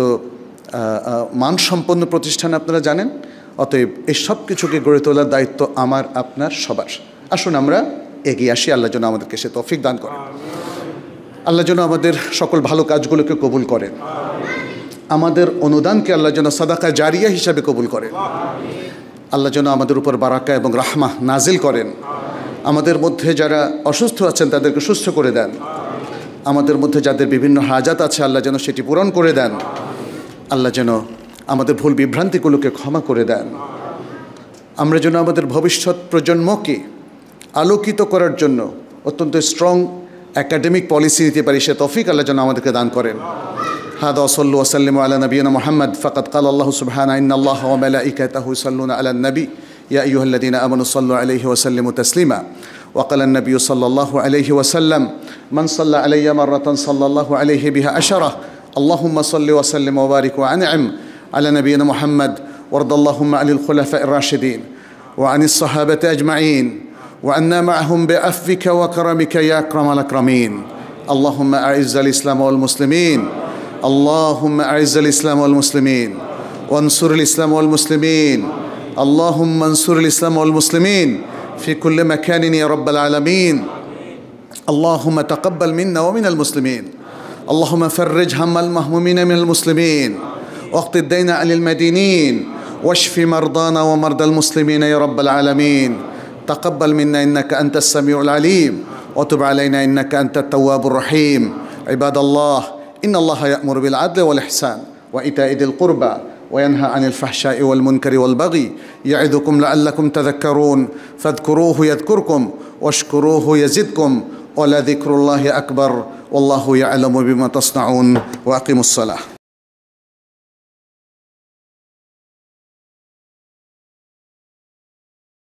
মানসম্পন্ন প্রতিষ্ঠান, আপনারা জানেন। অতএব এই সব কিছুকে গড়ে তোলার দায়িত্ব আমার, আপনার, সবার। আসুন আমরা এগিয়ে আসি। আল্লাহ যেন আমাদেরকে সে তৌফিক দান করেন। আল্লাহ যেন আমাদের সকল ভালো কাজগুলোকে কবুল করেন। আমাদের অনুদানকে আল্লাহ যেন সাদাকা জারিয়া হিসাবে কবুল করেন। আল্লাহ যেন আমাদের উপর বারাকা এবং রাহমা নাজিল করেন। আমাদের মধ্যে যারা অসুস্থ আছেন তাদেরকে সুস্থ করে দেন। আমাদের মধ্যে যাদের বিভিন্ন হাজাত আছে আল্লাহ যেন সেটি পূরণ করে দেন। আল্লাহ যেন আমাদের ভুল বিভ্রান্তিগুলোকে ক্ষমা করে দেন। আমরা যেন আমাদের ভবিষ্যৎ প্রজন্মকে আলোকিত করার জন্য অত্যন্ত স্ট্রং একাডেমিক পলিসি নিতে পারি, সে তৌফিক আল্লাহ যেন আমাদেরকে দান করেন। হাদা ওয়াসাল্লু ওয়াসাল্লিমু আলা নবিয়িনা মুহাম্মদ ফাকাদ ক্বালা আল্লাহু সুবহানাহু ইন্নাল্লাহা ওয়া মালাইকাতাহু ইউসাল্লুনা আলান নবী ইয়া আইয়ুহাল্লাযীনা আমানু সাল্লু আলাইহি ওয়া সাল্লিমু তাসলিমা ওয়া ক্বালা আন-নাবিয়্যু সাল্লাল্লাহু আলাইহি ওয়া সাল্লাম মান সাল্লা আলাইয়া মাররাতান সাল্লাল্লাহু আলাইহি বিহা আশারা আল্লাহুম্মা সাল্লি ওয়া সাল্লিম ওয়া বারিক ওয়া আন'im আলা নবিয়িনা মুহাম্মদ ওয়ারদাল্লাহুম্মা আনিল খুলাফা'iর রাশিদিন ওয়া আনিস সাহাবাতি আজমাইন وأنا معهم بعفوك وكرمك يا أكرم الأكرمين. اللهم أعز الإسلام والمسلمين، اللهم أعز الإسلام والمسلمين وانصر الإسلام والمسلمين، اللهم انصر الإسلام والمسلمين في كل مكان يا رب العالمين. اللهم تقبل منا ومن المسلمين، اللهم فرج هم المهمومين من المسلمين واقض الدين عن المدينين واشف مرضانا ومرضى المسلمين يا رب العالمين. تقبل منا إنك أنت السميع العليم وتب علينا إنك أنت التواب الرحيم. عباد الله، إن الله يأمر بالعدل والإحسان وإيتاء ذي القربى وينهى عن الفحشاء والمنكر والبغي يعظكم لعلكم تذكرون. فاذكروه يذكركم واشكروه يزدكم ولذكر الله أكبر والله يعلم بما تصنعون. وأقيموا الصلاة.